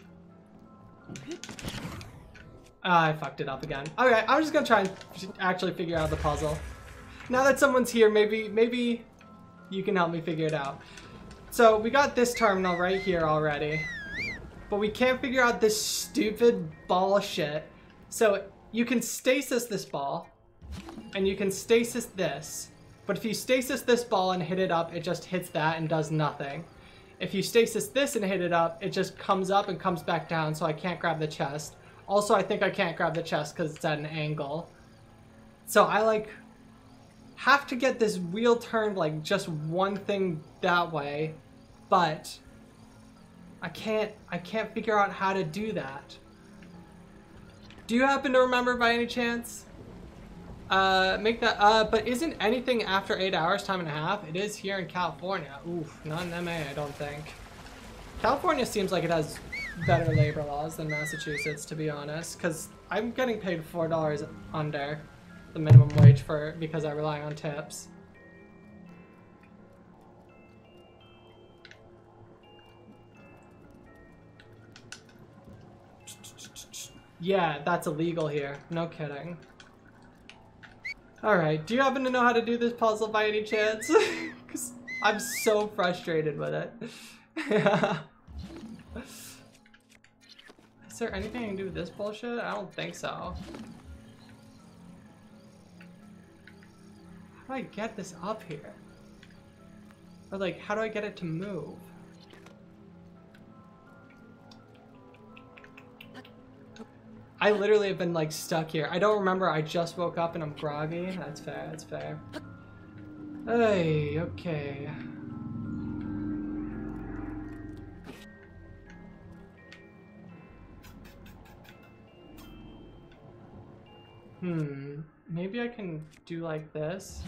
Ah, I fucked it up again. Okay, I'm just gonna try and actually figure out the puzzle. Now that someone's here, maybe maybe you can help me figure it out. So we got this terminal right here already, but we can't figure out this stupid ball shit. So you can stasis this ball, and you can stasis this. But if you stasis this ball and hit it up, it just hits that and does nothing. If you stasis this and hit it up, it just comes up and comes back down, so I can't grab the chest. Also, I think I can't grab the chest because it's at an angle. So I like have to get this wheel turned like just one thing that way, but I can't I can't figure out how to do that. Do you happen to remember by any chance? Uh, make that, uh, but isn't anything after eight hours time and a half? It is here in California. Oof, not in M A, I don't think. California seems like it has better labor laws than Massachusetts, to be honest, because I'm getting paid four dollars under the minimum wage for because I rely on tips. Yeah, that's illegal here. No kidding. Alright, do you happen to know how to do this puzzle by any chance? Because I'm so frustrated with it. Is there anything I can do with this bullshit? I don't think so. How do I get this up here? Or like, how do I get it to move? I literally have been like stuck here. I don't remember, I just woke up and I'm groggy. That's fair, that's fair. Hey, okay. Hmm, maybe I can do like this.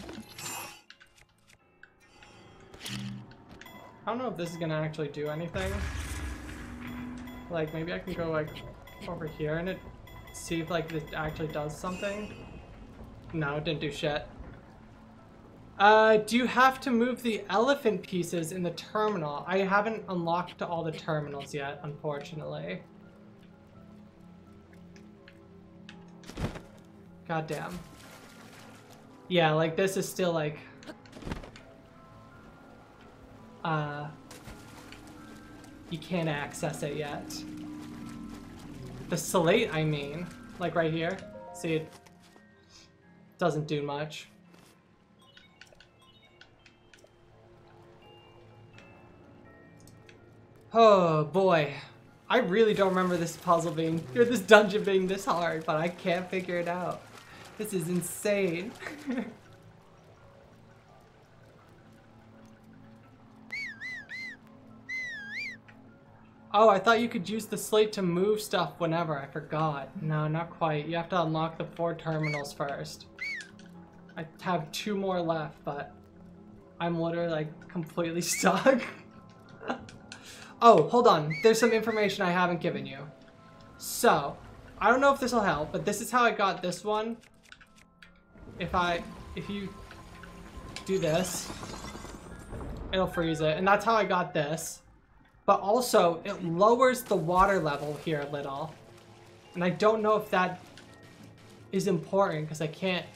I don't know if this is gonna actually do anything. Like, maybe I can go like over here and it see if like this actually does something. No, it didn't do shit. Uh, do you have to move the elephant pieces in the terminal? I haven't unlocked all the terminals yet, unfortunately. God damn. Yeah, like this is still like uh you can't access it yet. The slate, I mean, like right here. See, it doesn't do much. Oh boy, I really don't remember this puzzle being, or this dungeon being this hard, but I can't figure it out. This is insane. Oh, I thought you could use the slate to move stuff whenever. I forgot. No, not quite. You have to unlock the four terminals first. I have two more left, but I'm literally like completely stuck. Oh, hold on. There's some information I haven't given you. So, I don't know if this will help, but this is how I got this one. If I, if you do this, it'll freeze it. And that's how I got this. But also, it lowers the water level here a little. And I don't know if that is important because I can't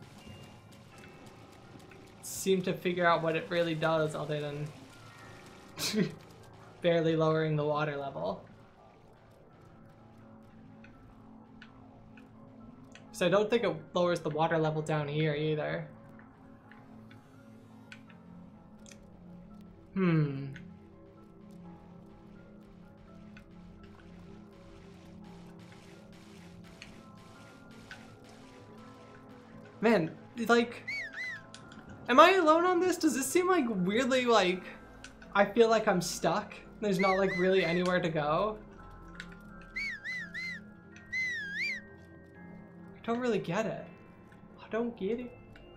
seem to figure out what it really does other than barely lowering the water level. So I don't think it lowers the water level down here either. Hmm. Man, like, am I alone on this? Does this seem like weirdly like, I feel like I'm stuck? There's not like really anywhere to go? I don't really get it. I don't get it.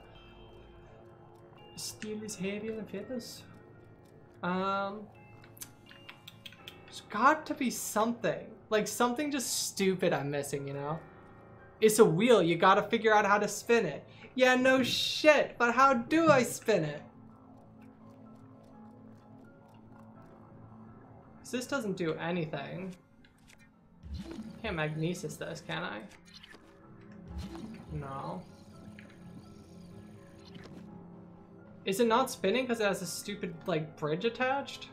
Steel is heavier than feathers. Um, there's got to be something. Like something just stupid I'm missing, you know? It's a wheel, you gotta figure out how to spin it. Yeah, no shit, but how do I spin it? This doesn't do anything. Can't magnesis this, can I? No. Is it not spinning because it has a stupid, like, bridge attached?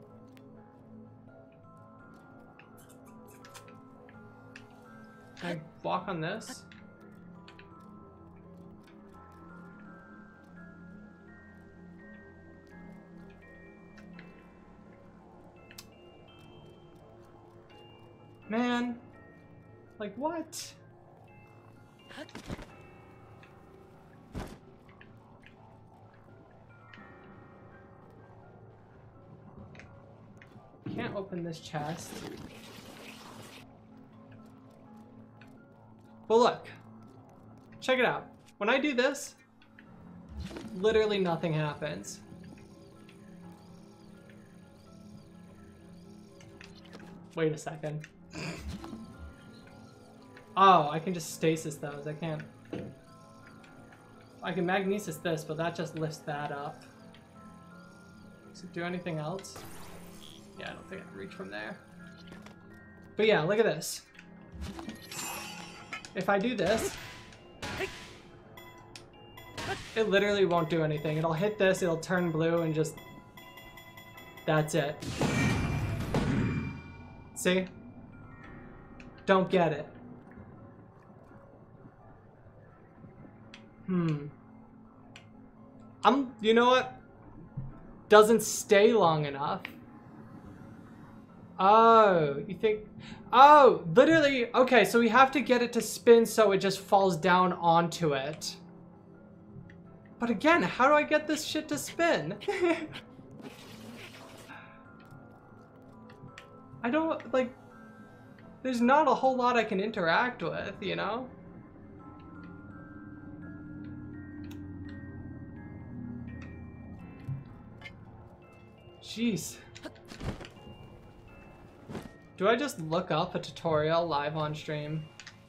Can I walk on this? Man, like what? Can't open this chest. But look, check it out. When I do this, literally nothing happens. Wait a second. Oh, I can just stasis those. I can't. I can magnesis this, but that just lifts that up. Does it do anything else? Yeah, I don't think I can reach from there. But yeah, look at this. If I do this, it literally won't do anything. It'll hit this, it'll turn blue, and just... that's it. See? Don't get it. Hmm. I'm, you know what? Doesn't stay long enough. Oh, you think, oh, literally, okay, so we have to get it to spin so it just falls down onto it. But again, how do I get this shit to spin? I don't, like, there's not a whole lot I can interact with, you know? Jeez. Do I just look up a tutorial live on stream?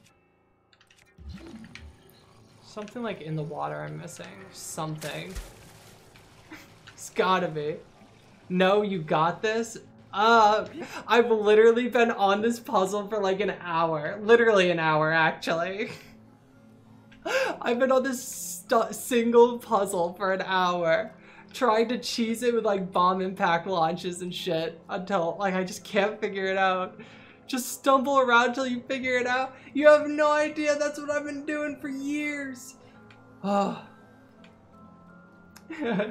Something like in the water I'm missing. Something. It's gotta be. No, you got this? Uh, I've literally been on this puzzle for like an hour. Literally an hour, actually. I've been on this st single puzzle for an hour. Trying to cheese it with like bomb impact launches and shit until like I just can't figure it out. Just stumble around till you figure it out. You have no idea, that's what I've been doing for years. Oh. That's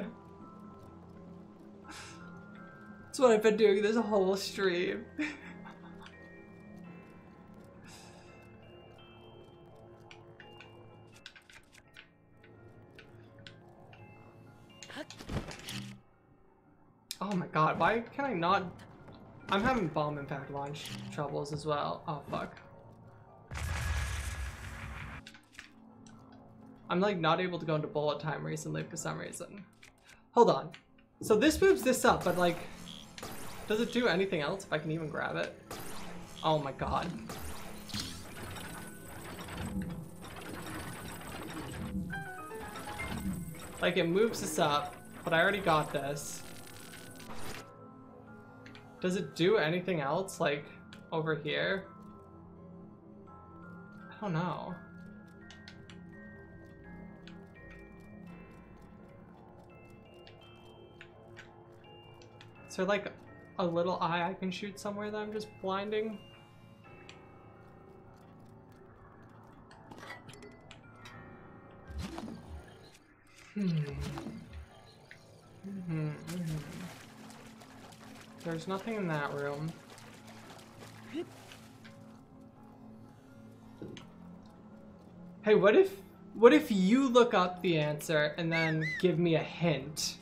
what I've been doing this whole stream. Oh my god, why can I not? I'm having bomb impact launch troubles as well. Oh fuck. I'm like not able to go into bullet time recently for some reason. Hold on. So this moves this up, but like, does it do anything else if I can even grab it? Oh my god. Like, it moves us up, but I already got this. Does it do anything else, like, over here? I don't know. Is there, like, a little eye I can shoot somewhere that I'm just blinding? Hmm. Mm-hmm, mm-hmm. There's nothing in that room. Hey, what if what if you look up the answer and then give me a hint?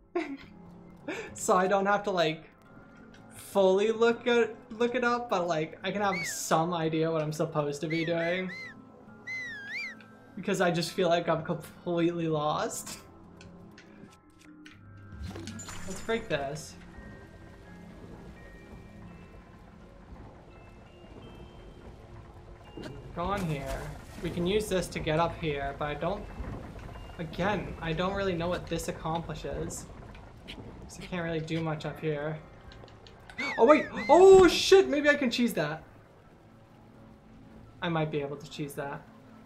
So I don't have to like fully look at look it up, but like I can have some idea what I'm supposed to be doing. Because I just feel like I'm completely lost. Let's break this. Go on here. We can use this to get up here, but I don't... Again, I don't really know what this accomplishes. So I can't really do much up here. Oh wait! Oh shit! Maybe I can cheese that. I might be able to cheese that.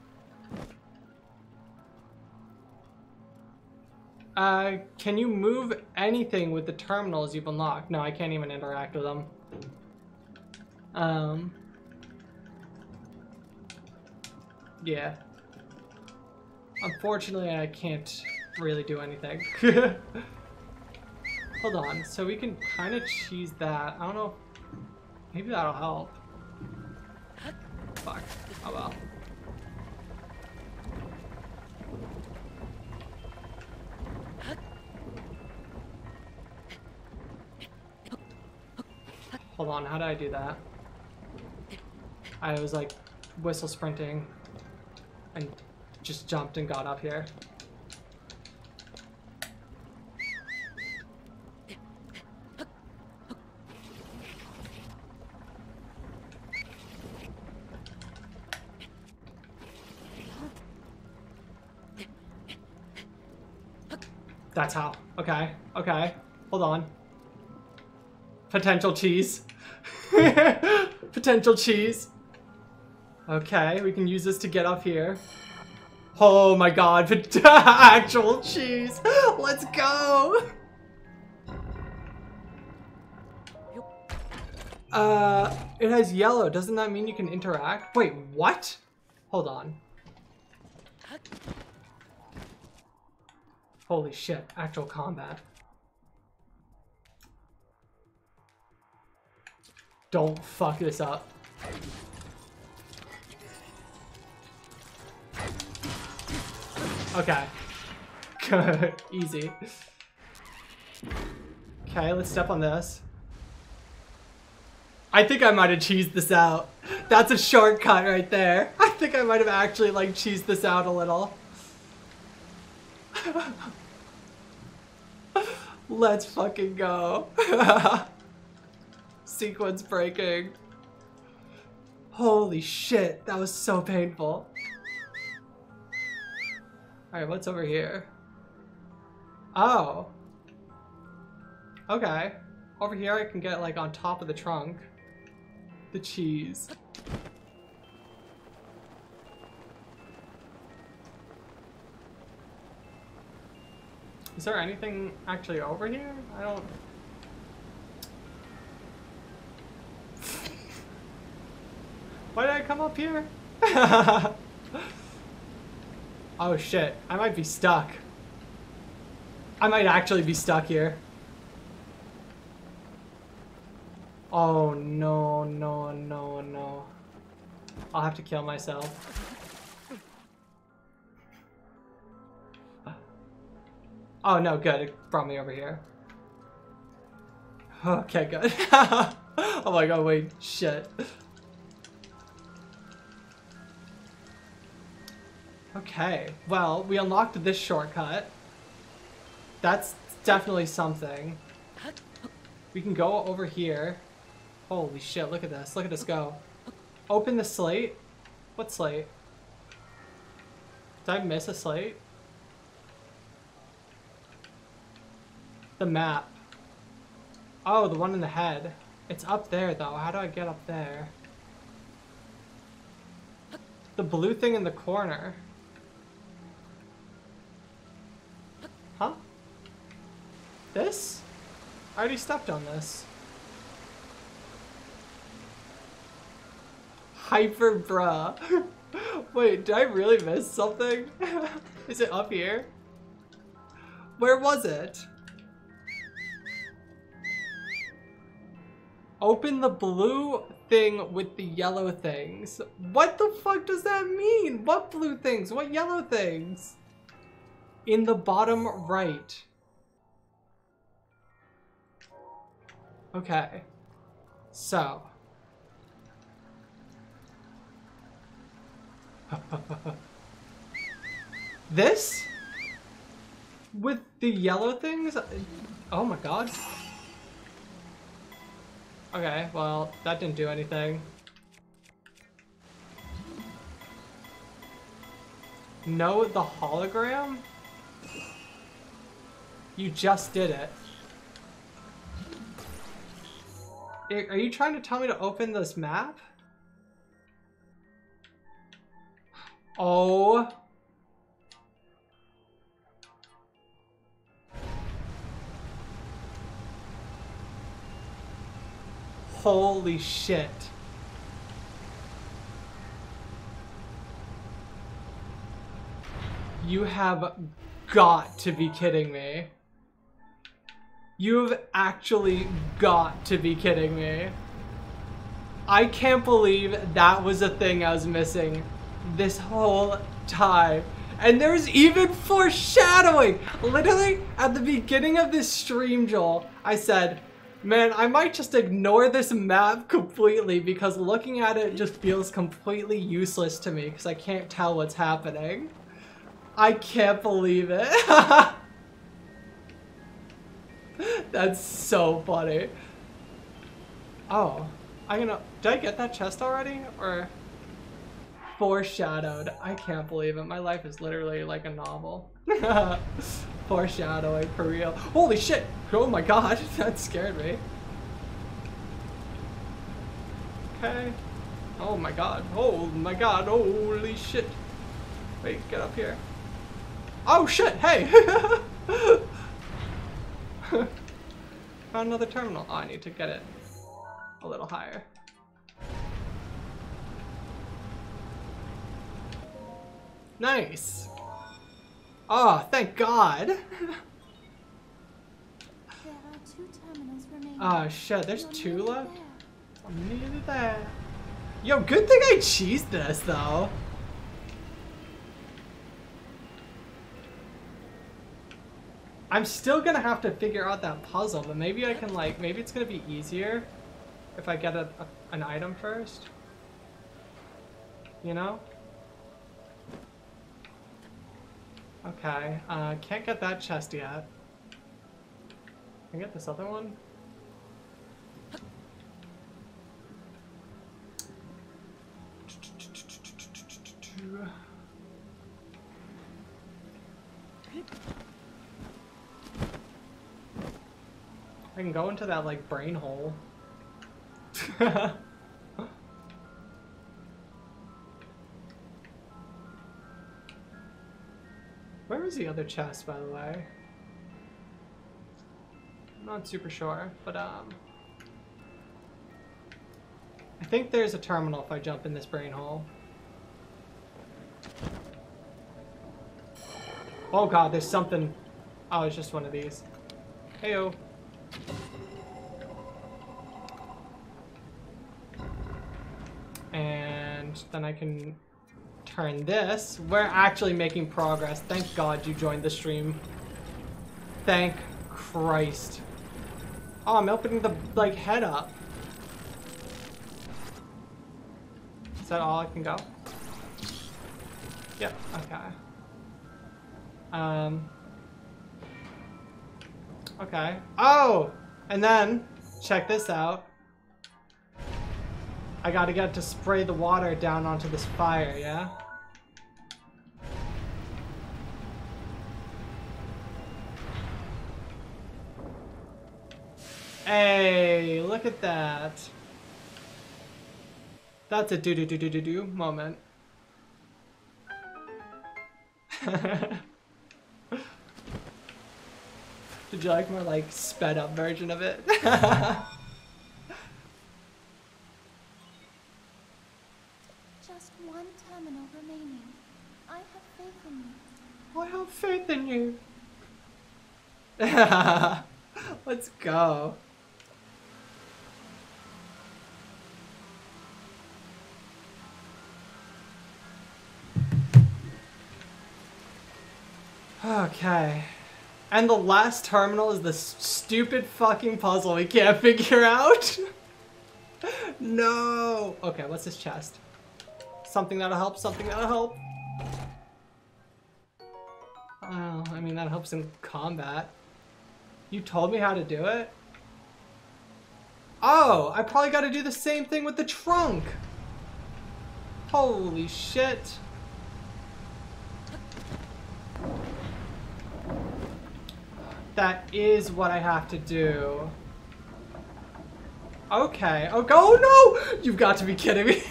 Uh, can you move anything with the terminals you've unlocked? No, I can't even interact with them. Um... Yeah. Unfortunately, I can't really do anything. Hold on, so we can kind of cheese that. I don't know. Maybe that'll help. Fuck. Oh well. Hold on, how did I do that? I was like whistle sprinting and just jumped and got up here. That's how. Okay, okay. Hold on. Potential cheese. Potential cheese. Okay, we can use this to get up here. Oh my god, actual cheese. Let's go. Uh, it has yellow. Doesn't that mean you can interact? Wait, what? Hold on. Holy shit, actual combat. Don't fuck this up. Okay. Good. Easy. Okay, let's step on this. I think I might have cheesed this out. That's a shortcut right there. I think I might have actually like cheesed this out a little. Let's fucking go. Sequence breaking. Holy shit, that was so painful. Alright, what's over here? Oh. Okay. Over here I can get like on top of the trunk. The cheese. Is there anything actually over here? I don't... Why did I come up here? Oh shit, I might be stuck. I might actually be stuck here. Oh no, no, no, no. I'll have to kill myself. Oh no, good, it brought me over here. Okay, good. Oh my god, wait, shit. Okay, well, we unlocked this shortcut. That's definitely something. We can go over here. Holy shit, look at this. Look at us go. Open the slate. What slate? Did I miss a slate? the map? Oh, the one in the head. It's up there though. How do I get up there? The blue thing in the corner. Huh? This? I already stepped on this. Hyper bruh. Wait, did I really miss something? Is it up here? Where was it? Open the blue thing with the yellow things. What the fuck does that mean? What blue things? What yellow things? In the bottom right. Okay. So. This? With the yellow things? Oh my god. Okay, well, that didn't do anything. No, the hologram? You just did it. Are you trying to tell me to open this map? Oh. Holy shit. You have got to be kidding me. You've actually got to be kidding me. I can't believe that was a thing I was missing this whole time. And there's even foreshadowing. Literally, at the beginning of this stream, Joel, I said, man, I might just ignore this map completely because looking at it just feels completely useless to me because I can't tell what's happening. I can't believe it. That's so funny. Oh, I'm gonna, did I get that chest already? Or foreshadowed? I can't believe it. My life is literally like a novel. Foreshadowing for real. Holy shit! Oh my god, that scared me. Okay. Oh my god. Oh my god. Holy shit. Wait, get up here. Oh shit, hey! Found another terminal. Oh, I need to get it a little higher. Nice. Oh, thank God. There are two terminals remaining. Oh shit, there's You're two nearly left? there. I'm nearly there. Yo, good thing I cheesed this though. I'm still gonna have to figure out that puzzle, but maybe I can like, maybe it's gonna be easier if I get a, a, an item first. You know? Okay, uh, can't get that chest yet. Can I get this other one? I can go into that like brain hole. Where is the other chest, by the way? I'm not super sure, but um I think there's a terminal if I jump in this brain hole. Oh god, there's something. Oh, it's just one of these. Heyo. And then I can turn this. We're actually making progress. Thank God you joined the stream. Thank Christ. Oh, I'm opening the like head up. Is that all I can go? Yep, okay. Um Okay. Oh! And then, check this out. I gotta get to spray the water down onto this fire, yeah? Hey, look at that. That's a do do do do do do moment. Did you like my like sped up version of it? Just one terminal remaining. I have faith in you. I have faith in you. Let's go. Okay. And the last terminal is this stupid fucking puzzle we can't figure out. No. Okay, what's this chest? Something that'll help, something that'll help. Oh, I mean, that helps in combat. You told me how to do it? Oh, I probably got to do the same thing with the trunk. Holy shit. That is what I have to do. Okay. Oh, go! Oh, no! You've got to be kidding me.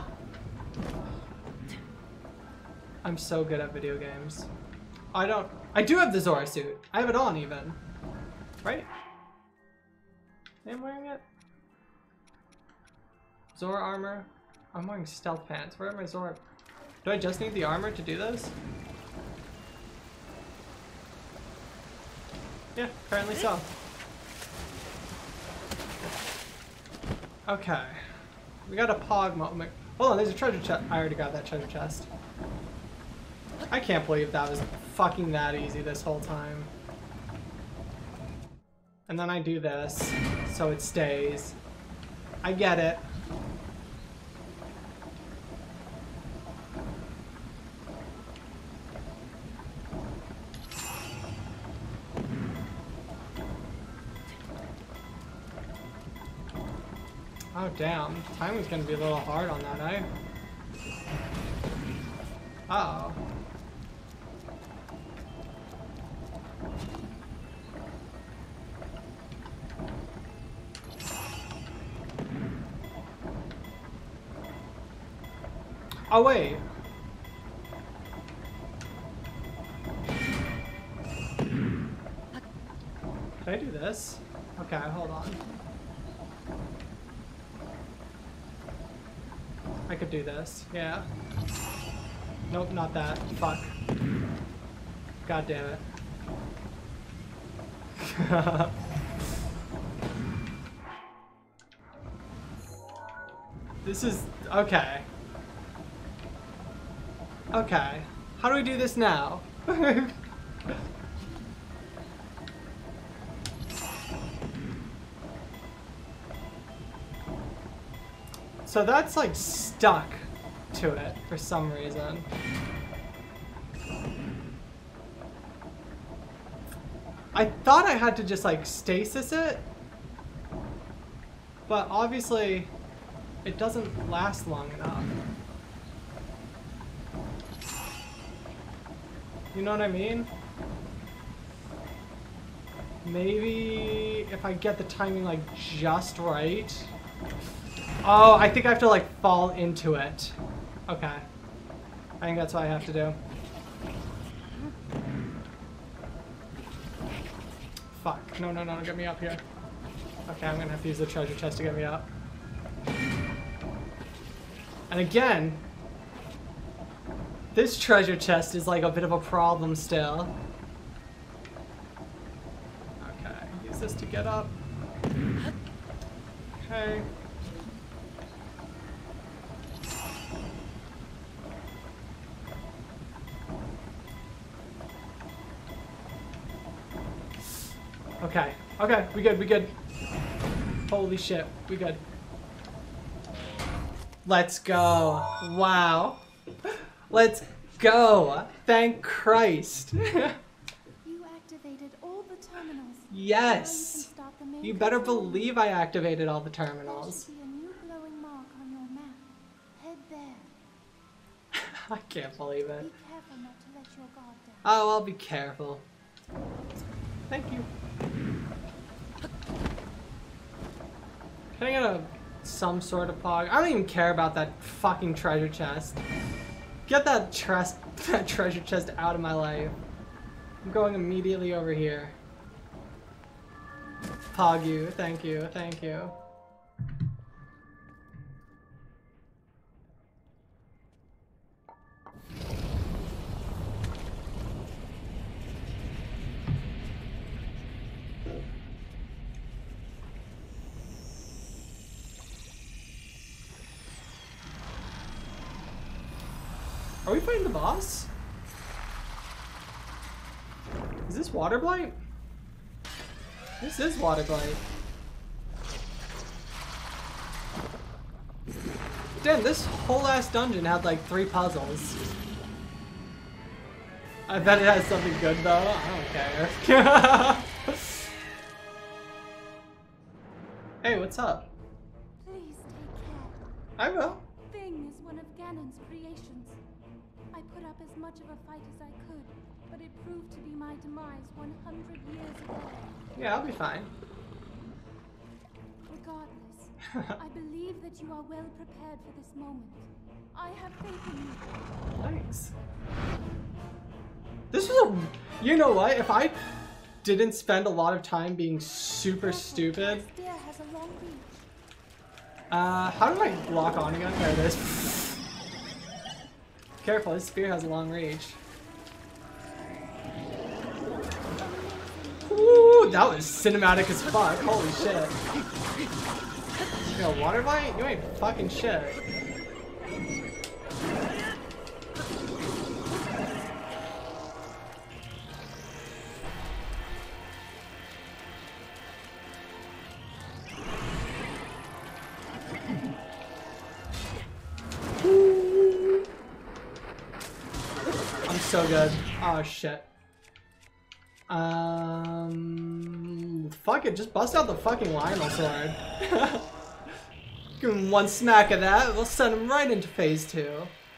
I'm so good at video games. I don't... I do have the Zora suit. I have it on even. Right? I'm wearing it. Zora armor. I'm wearing stealth pants. Where are my Zora... Do I just need the armor to do this? Yeah, apparently so. Okay. We got a pog moment. Hold on, there's a treasure chest. I already got that treasure chest. I can't believe that was fucking that easy this whole time. And then I do this, so it stays. I get it. Oh damn, timing's gonna be a little hard on that, eh? Uh oh. Oh wait. Can I do this? Okay, hold on. I could do this, yeah. Nope, not that. Fuck. God damn it. This is... okay. Okay. How do we do this now? So that's like stuck to it for some reason. I thought I had to just like stasis it, but obviously it doesn't last long enough. You know what I mean? Maybe if I get the timing like just right. Oh, I think I have to like fall into it. Okay. I think that's what I have to do. Fuck. No, no, no, get me up here. Okay, I'm gonna have to use the treasure chest to get me up. And again, this treasure chest is like a bit of a problem still. Okay, use this to get up. Okay. Okay, okay, we good, we good. Holy shit, we good. Let's go. Wow. Let's go. Thank Christ. You activated all the terminals. Yes. Now you can start the main You better control. believe I activated all the There terminals. should be a new glowing mark on your map. Head there. I can't believe it. Be careful not to let your guard down. Oh, I'll be careful. Thank you. some sort of pog. I don't even care about that fucking treasure chest. Get that, tres that treasure chest out of my life. I'm going immediately over here. Pog you. Thank you. Thank you. Are we fighting the boss? Is this Water Blight? This is Water Blight. Damn, this whole ass dungeon had like three puzzles. I bet it has something good though. I don't care. Hey, what's up? Please take care. I will. Bing is one of Ganon's creations. I put up as much of a fight as I could, but it proved to be my demise one hundred years ago. Yeah, I'll be fine. Regardless, I believe that you are well prepared for this moment. I have faith in you. Thanks. This was a... You know what? If I didn't spend a lot of time being super stupid... This spear has a long reach. Uh, how do I lock on again? There it is. Careful, this spear has a long reach. Ooh, that was cinematic as fuck. Holy shit. Yo, Water Blight? You ain't fucking shit. I'm so good. Oh shit. Um, fuck it, just bust out the fucking Lionel sword. Give him one smack of that, we'll send him right into phase two.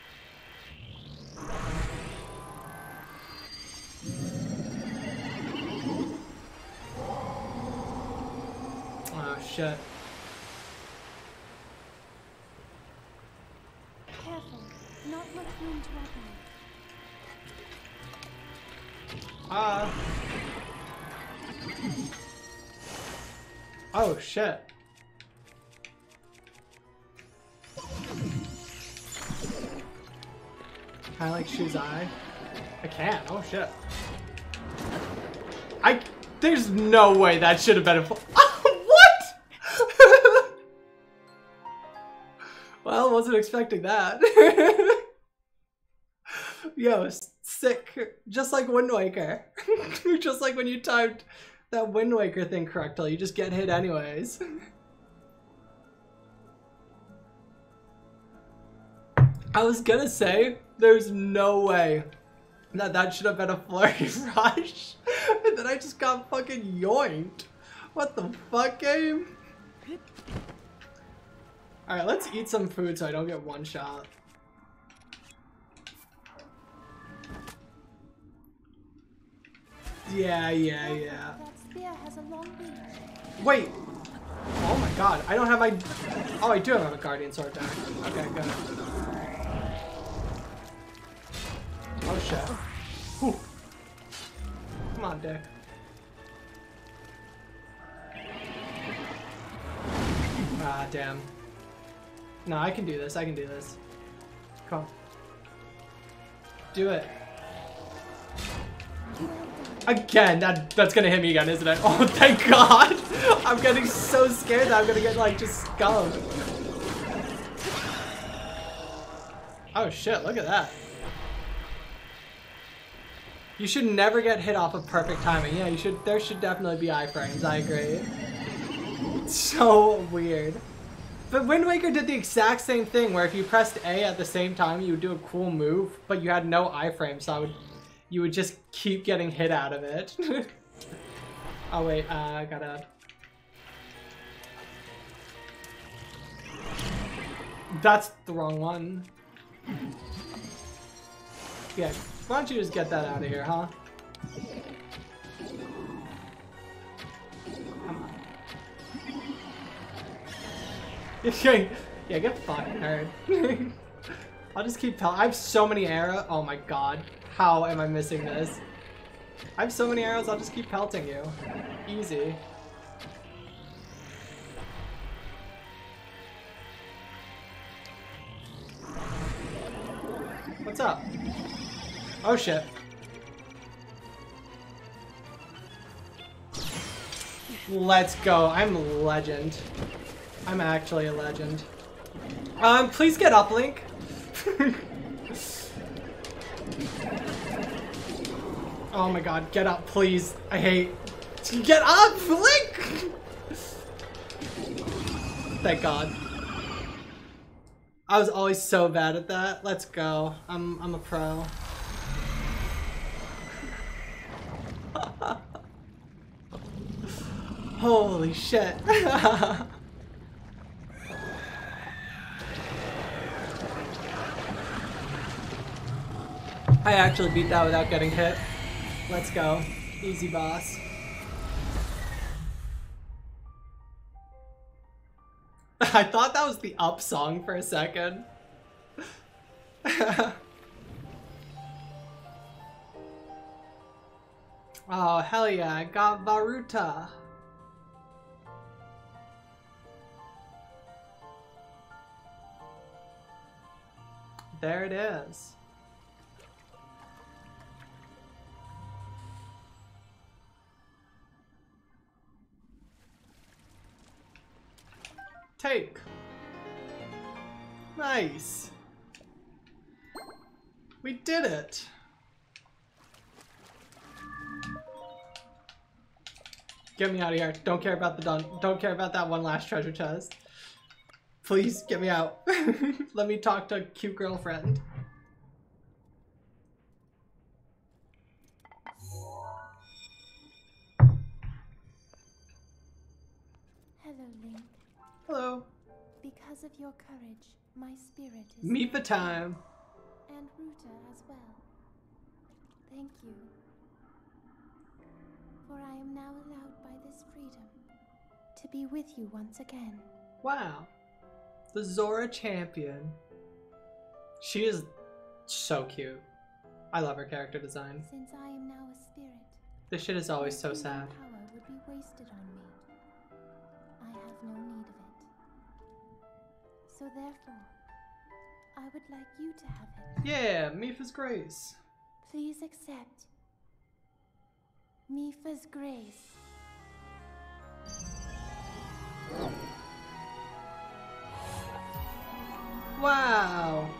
Oh shit. Careful, not much room to open. Ah. Oh shit. Can I like choose eye? I can. Oh shit. I. There's no way that should have been a. What? Well, wasn't expecting that. Yo, sick. Just like Wind Waker. Just like when you typed that Wind Waker thing correctly, you just get hit anyways. I was gonna say, there's no way that that should have been a flurry rush. And then I just got fucking yoinked. What the fuck, game? Alright, let's eat some food so I don't get one shot. Yeah, yeah, yeah. That spear has a long reach. Wait! Oh my god, I don't have my... Oh, I do have a Guardian Sword back. Okay, good. Oh shit. Whew. Come on, Dick. Ah, damn. No, I can do this, I can do this. Come on. Do it. Again, that that's gonna hit me again, isn't it? Oh, thank God! I'm getting so scared that I'm gonna get like just skulled. Oh shit! Look at that. You should never get hit off of perfect timing. Yeah, you should. There should definitely be iframes. I agree. It's so weird. But Wind Waker did the exact same thing, where if you pressed A at the same time, you would do a cool move, but you had no iframe, so I would. You would just keep getting hit out of it. Oh wait, uh, I gotta... That's the wrong one. Yeah, why don't you just get that out of here, huh? Come on. Yeah, get fucking hurt. I'll just keep pel- I have so many arrows. Oh my god. How am I missing this? I have so many arrows, I'll just keep pelting you. Easy. What's up? Oh shit. Let's go. I'm a legend. I'm actually a legend. Um, please get up, Link. Oh my god, get up, please. I hate. Get up, Link! Thank god. I was always so bad at that. Let's go. I'm I'm a pro. Holy shit. I actually beat that without getting hit. Let's go. Easy boss. I thought that was the Up song for a second. Oh, hell yeah, I got Varuta. There it is. Take. Nice. We did it. Get me out of here. Don't care about the dun- don't care about that one last treasure chest. Please get me out. Let me talk to a cute girlfriend. Hello, Link. Hello. Because of your courage, my spirit is... Mifa time. And Ruta as well. Thank you. For I am now allowed by this freedom to be with you once again. Wow. The Zora champion. She is so cute. I love her character design. Since I am now a spirit, This shit is always so my sad. power would be wasted on me. I have no need of it. So therefore, I would like you to have it. Yeah, Mifa's Grace. Please accept Mifa's grace. Wow.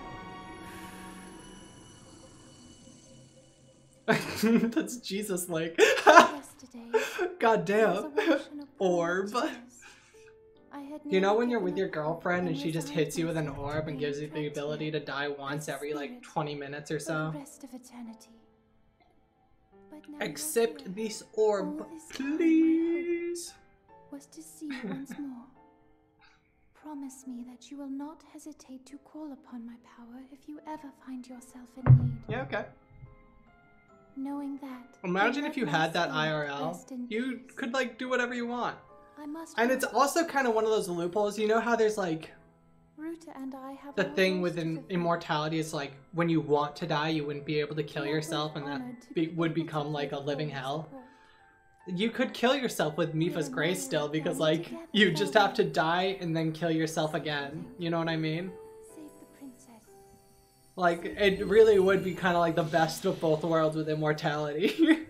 That's Jesus like. Yesterday, God damn. resurrection of Orb. Prometheus. I had You know never when you're given with your up hope girlfriend and when she just resurrecting hits you with an myself orb and gives you the became ability to die once as every like spirit twenty minutes or for so? the rest of eternity. But now you're Accept here. this orb, All this time, my please. hope was to see you once more. Promise me that you will not hesitate to call upon my power if you ever find yourself in need. Yeah, okay. Knowing that. Imagine let if you my had that spirit I R L. rest in You peace. could like do whatever you want. I must And it's go. also kind of one of those loopholes. You know how there's like Ruta and I have the our thing roles with to in, fulfill. immortality is like when you want to die, you wouldn't be able to kill We are yourself, both and that honored to be, be would able to become like a give living full hell. support. You could kill yourself with We Mifa's are Grace now still a because family like together you just have to forever. die and then kill yourself again. You know what I mean? Save the princess. Like it really would be kind of like the best of both worlds with immortality.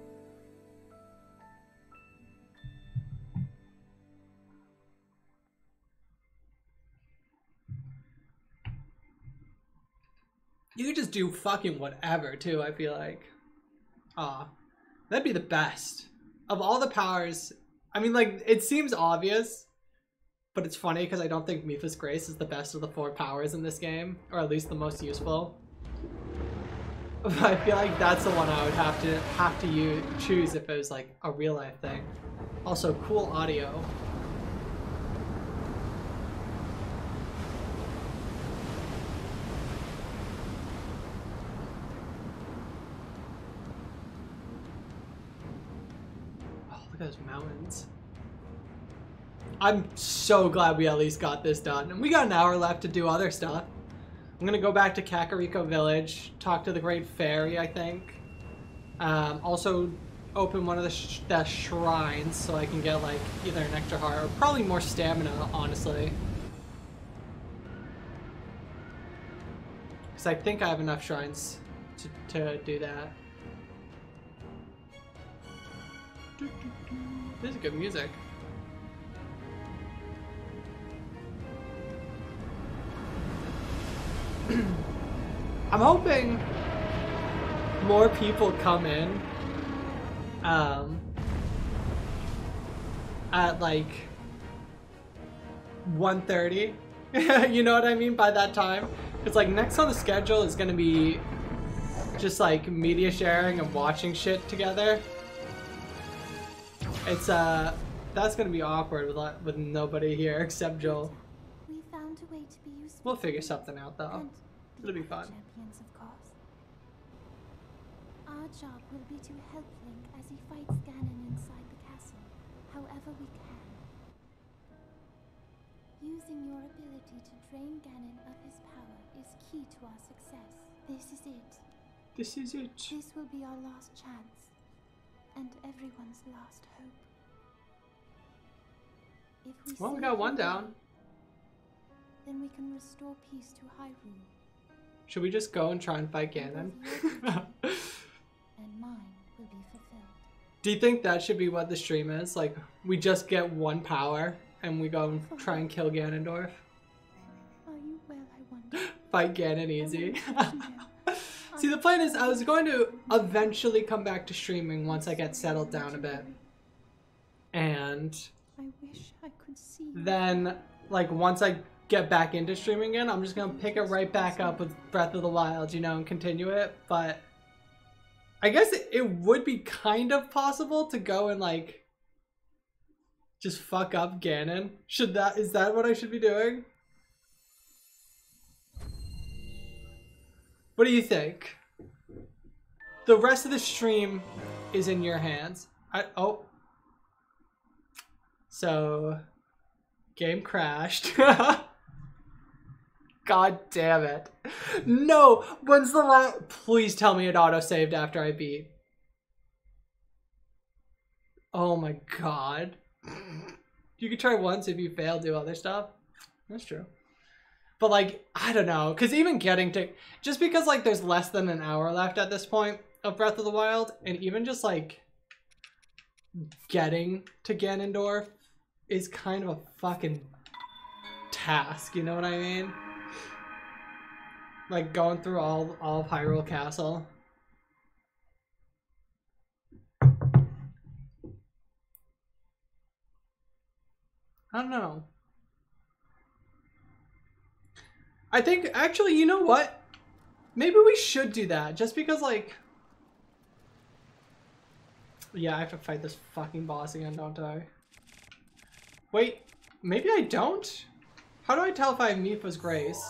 You could just do fucking whatever too, I feel like. Aw. That'd be the best. Of all the powers, I mean like, it seems obvious, but it's funny because I don't think Mifa's Grace is the best of the four powers in this game, or at least the most useful. But I feel like that's the one I would have to have to use, choose if it was like a real life thing. Also, cool audio. Oh, look at those mountains. I'm so glad we at least got this done. And we got an hour left to do other stuff. I'm gonna go back to Kakariko Village, talk to the Great Fairy, I think. Um, also open one of the, sh the shrines so I can get like either an extra heart or probably more stamina, honestly. Because I think I have enough shrines to, to do that. This is good music. I'm hoping more people come in um, at like one thirty. You know what I mean by that time? It's like next on the schedule is gonna be just like media sharing and watching shit together. It's uh that's gonna be awkward with with nobody here except Joel. We found a way to be useful. We'll figure something out though. It'll be fun. Champions, of course. Our job will be to help Link as he fights Ganon inside the castle, however we can. Using your ability to drain Ganon of his power is key to our success. This is it. This is it. This will be our last chance, and everyone's last hope. If we well, we save got one the down. world, then we can restore peace to Hyrule. Should we just go and try and fight Ganon? And mine will be fulfilled. Do you think that should be what the stream is? Like, we just get one power and we go and try and kill Ganondorf? Are you well, I wonder? Fight Ganon easy. See, the plan is I was going to eventually come back to streaming once I get settled down a bit. And I wish I could see you. then, like, once I get back into streaming again, I'm just gonna pick it right back up with Breath of the Wild, you know, and continue it. But I guess it, it would be kind of possible to go and like just fuck up Ganon. Should that is that what I should be doing? What do you think? The rest of the stream is in your hands. I oh so game crashed. God damn it. No! When's the last- Please tell me it auto-saved after I beat. Oh my god. You could try once if you fail, do other stuff. That's true. But like, I don't know. Because even getting to... Just because like there's less than an hour left at this point of Breath of the Wild, and even just like getting to Ganondorf is kind of a fucking task, you know what I mean? Like going through all, all of Hyrule Castle. I don't know. I think, actually, you know what? Maybe we should do that, just because, like... Yeah, I have to fight this fucking boss again, don't I? Wait, maybe I don't? How do I tell if I have Mipha's Grace?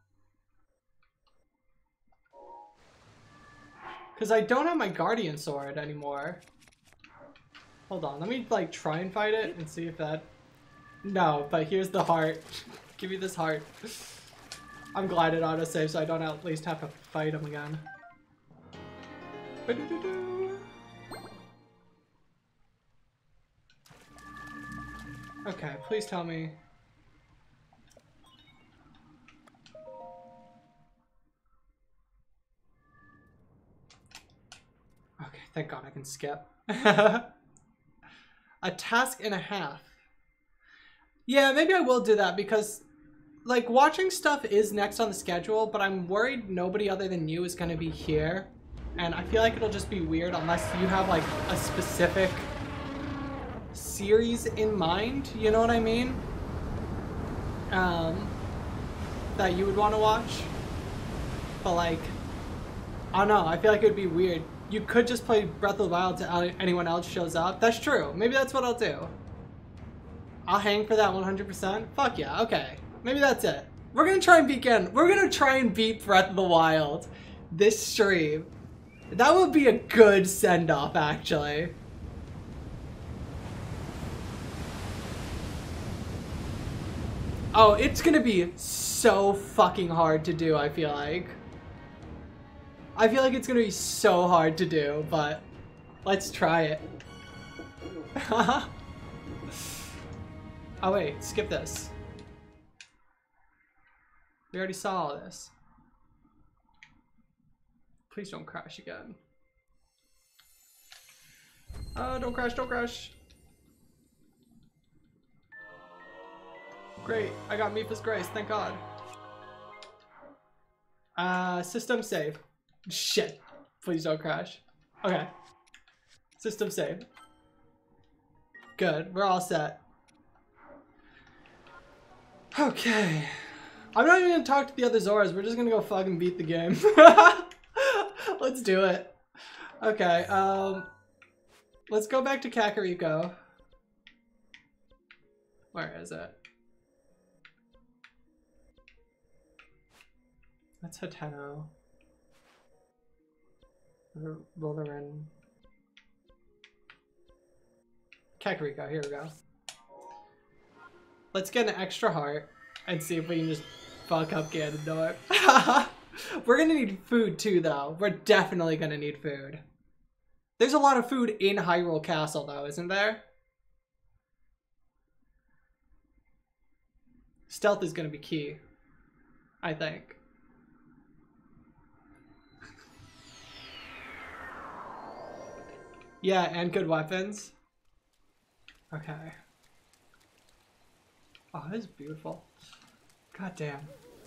Because I don't have my Guardian Sword anymore. Hold on, let me like try and fight it and see if that... No, but here's the heart. Give me this heart. I'm glad it autosaved so I don't at least have to fight him again. Okay, please tell me. Okay, thank God I can skip. A task and a half. Yeah, maybe I will do that because, like, watching stuff is next on the schedule, but I'm worried nobody other than you is going to be here. And I feel like it'll just be weird unless you have, like, a specific series in mind, you know what I mean? Um, that you would want to watch. But, like, I don't know, I feel like it would be weird. You could just play Breath of the Wild till anyone else shows up. That's true. Maybe that's what I'll do. I'll hang for that one hundred percent. Fuck yeah, okay. Maybe that's it. We're gonna try and beat Ganon. We're gonna try and beat Breath of the Wild this stream. That would be a good send-off, actually. Oh, it's gonna be so fucking hard to do, I feel like. I feel like it's gonna be so hard to do, but let's try it. Oh wait, skip this. We already saw all this. Please don't crash again. Oh, don't crash, don't crash. Great, I got Mipha's Grace, thank God. Uh, system save. Shit, please don't crash. Okay. System save. Good, we're all set. Okay. I'm not even gonna talk to the other Zoras, we're just gonna go fucking beat the game. Let's do it. Okay, um... let's go back to Kakariko. Where is it? That's Hateno. Rotherin. Kakariko, here we go. Let's get an extra heart and see if we can just fuck up Ganondorf. We're gonna need food too, though. We're definitely gonna need food. There's a lot of food in Hyrule Castle, though, isn't there? Stealth is gonna be key, I think. Yeah, and good weapons. Okay. Oh, this is beautiful. God damn.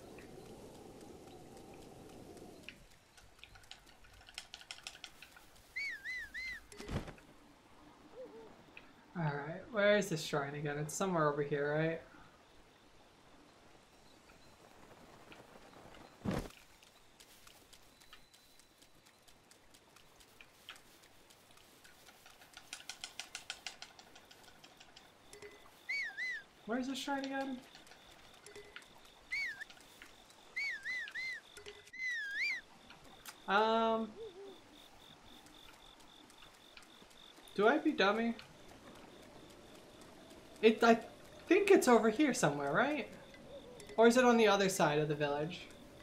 Alright, where is this shrine again? It's somewhere over here, right? Where's this shrine again? Um... Do I be dummy? It, I think it's over here somewhere, right? Or is it on the other side of the village?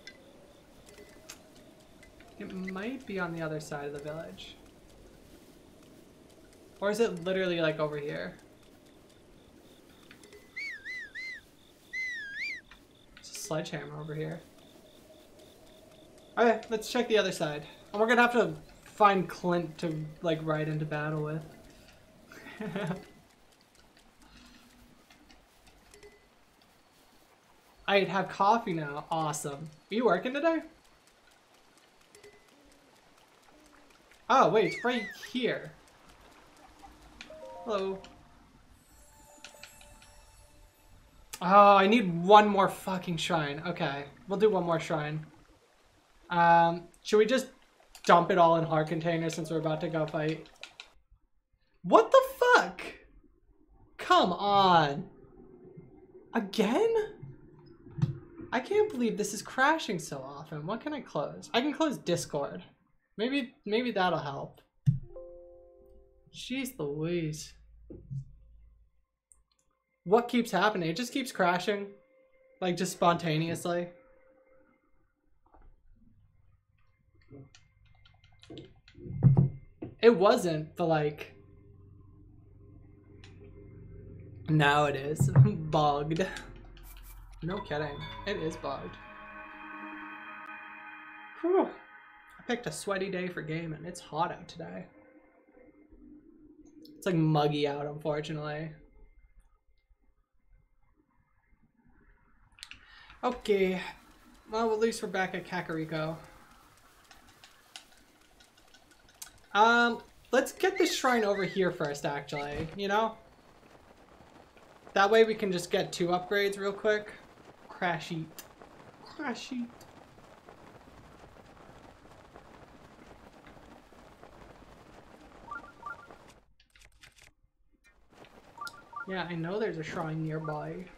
It might be on the other side of the village. Or is it literally like over here? It's a sledgehammer over here. Okay, let's check the other side. And we're gonna have to find Clint to like ride into battle with. I have coffee now. Awesome. Are you working today? Oh, wait, it's right here. Hello. Oh, I need one more fucking shrine. Okay, we'll do one more shrine. Um, should we just dump it all in heart containers since we're about to go fight? What the fuck? Come on. Again? I can't believe this is crashing so often. What can I close? I can close Discord. Maybe, maybe that'll help. Jeez Louise. What keeps happening? It just keeps crashing. Like, just spontaneously. It wasn't, but like... now it is. Bugged. No kidding. It is bugged. Whew. I picked a sweaty day for gaming. It's hot out today. It's like muggy out, unfortunately. Okay. Well, at least we're back at Kakariko. Um, let's get this shrine over here first, actually. You know? That way we can just get two upgrades real quick. Crash eat. Crash eat. Yeah, I know there's a shrine nearby.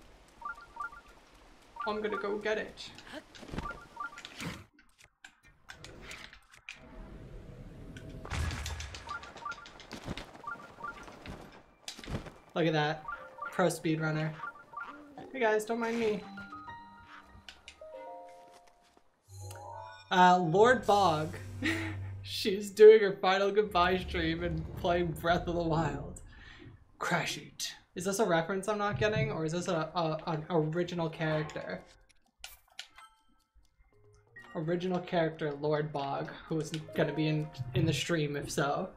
I'm gonna go get it. Look at that. Pro speedrunner. Hey guys, don't mind me. Uh, Lord Bog. She's doing her final goodbye stream and playing Breath of the Wild. Crash it. Is this a reference I'm not getting, or is this a, a an original character? Original character Lord Bog, who is gonna be in in the stream if so.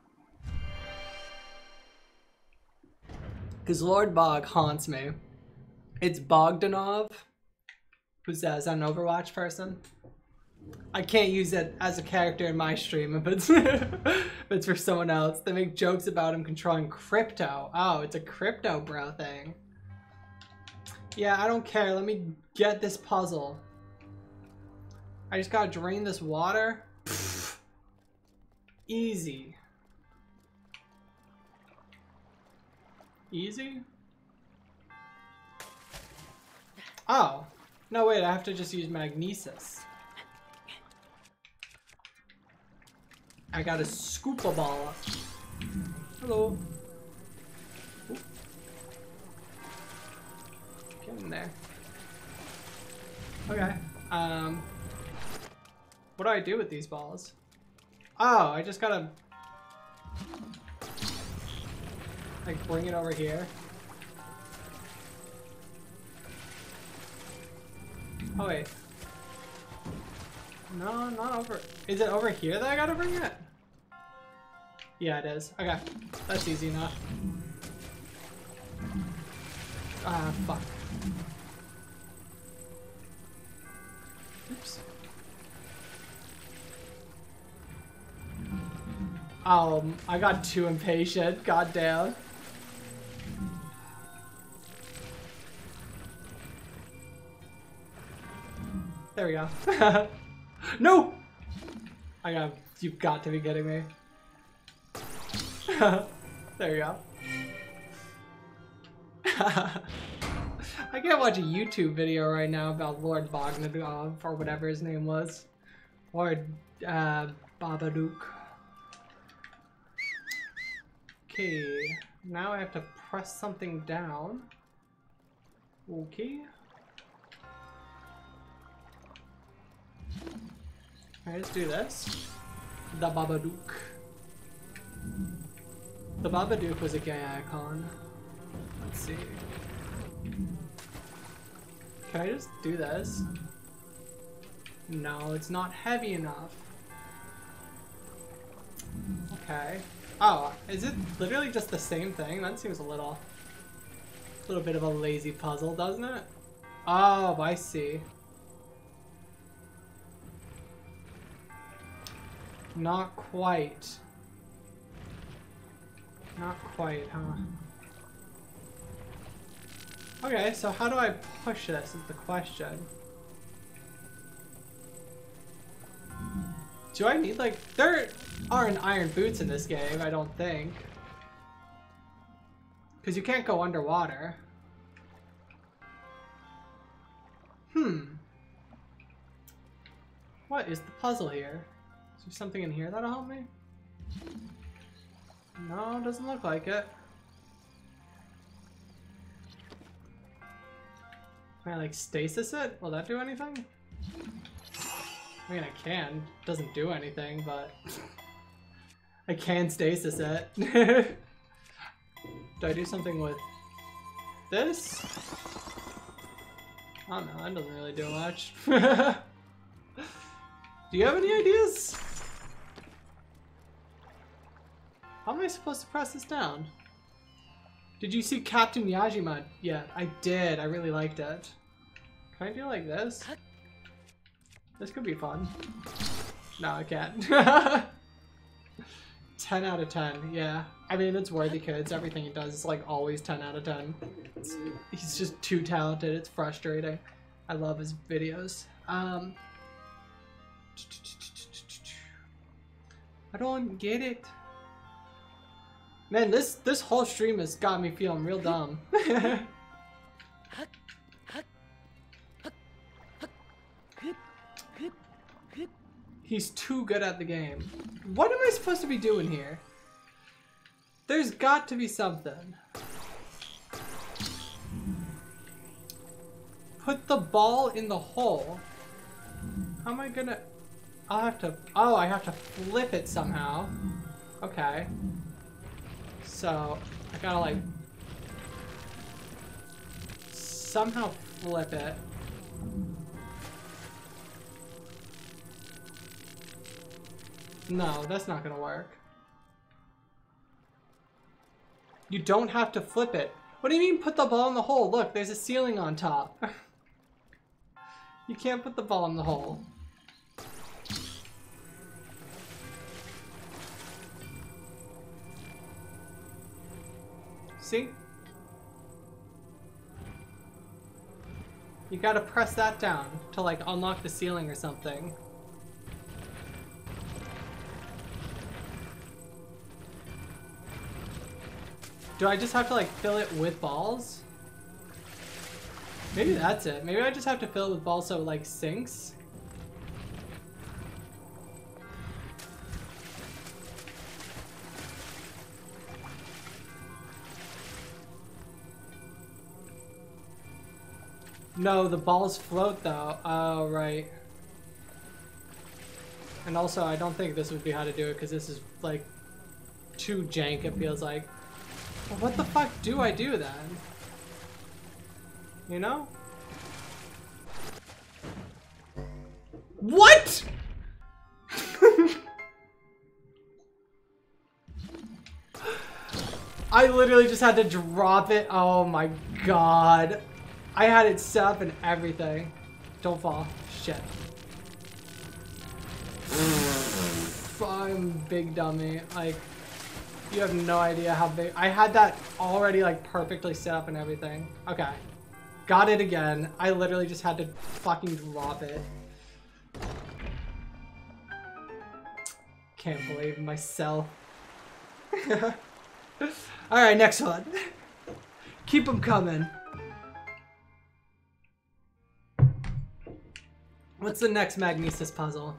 Because Lord Bog haunts me. It's Bogdanov, who says I'm an Overwatch person. I can't use it as a character in my stream if it's, if it's for someone else. They make jokes about him controlling crypto. Oh, it's a crypto bro thing. Yeah, I don't care. Let me get this puzzle. I just gotta drain this water. Pfft. Easy. Easy? Oh. No, wait, I have to just use magnesis. I got a scuba ball. Hello. Ooh. Get in there. Okay. Um. What do I do with these balls? Oh, I just gotta like bring it over here. Oh wait. No, not over. Is it over here that I gotta bring it? Yeah, it is. Okay, that's easy enough. Ah, fuck. Oops. Oh, I got too impatient. Goddamn. There we go. No! I got. You've got to be kidding me. There you go. I can't watch a YouTube video right now about Lord Bogdanov or whatever his name was. Lord uh, Babadook. Okay, now I have to press something down. Okay. Alright, let's do this. The Babadook. The Babadook was a gay icon. Let's see. Can I just do this? No, it's not heavy enough. Okay. Oh, is it literally just the same thing? That seems a little, a little bit of a lazy puzzle, doesn't it? Oh, I see. Not quite. Not quite, huh? Okay, so how do I push this is the question. Do I need, like, there aren't iron boots in this game, I don't think. Because you can't go underwater. Hmm. What is the puzzle here? Is there something in here that'll help me? No, doesn't look like it. Can I, like, stasis it? Will that do anything? I mean, I can. Doesn't do anything, but I can stasis it. Do I do something with this? I don't know, that doesn't really do much. Do you have any ideas? How am I supposed to press this down? Did you see Captain Yajima yet? I did, I really liked it. Can I do like this? This could be fun. No, I can't. ten out of ten, yeah. I mean, it's worthy kids. Everything he does is like always ten out of ten. It's, he's just too talented. It's frustrating. I love his videos. Um, I don't get it. Man, this this whole stream has got me feeling real dumb. He's too good at the game. What am I supposed to be doing here? There's got to be something. put the ball in the hole. How am I gonna... I'll have to... Oh, I have to flip it somehow. Okay. So, I gotta like... somehow flip it. No, that's not gonna work. You don't have to flip it. What do you mean put the ball in the hole? Look, there's a ceiling on top. You can't put the ball in the hole. See? You gotta press that down to like unlock the ceiling or something. Do I just have to like fill it with balls? Maybe that's it. Maybe I just have to fill it with balls so it like sinks. No, the balls float though. Oh, right. And also, I don't think this would be how to do it because this is like too jank, it feels like. Well, what the fuck do I do then? You know? What?! I literally just had to drop it. Oh my god. I had it set up and everything. Don't fall. Shit. I'm big dummy. Like, you have no idea how big. I had that already like perfectly set up and everything. Okay. Got it again. I literally just had to fucking drop it. Can't believe myself. Alright, next one. Keep them coming. What's the next Magnesis puzzle?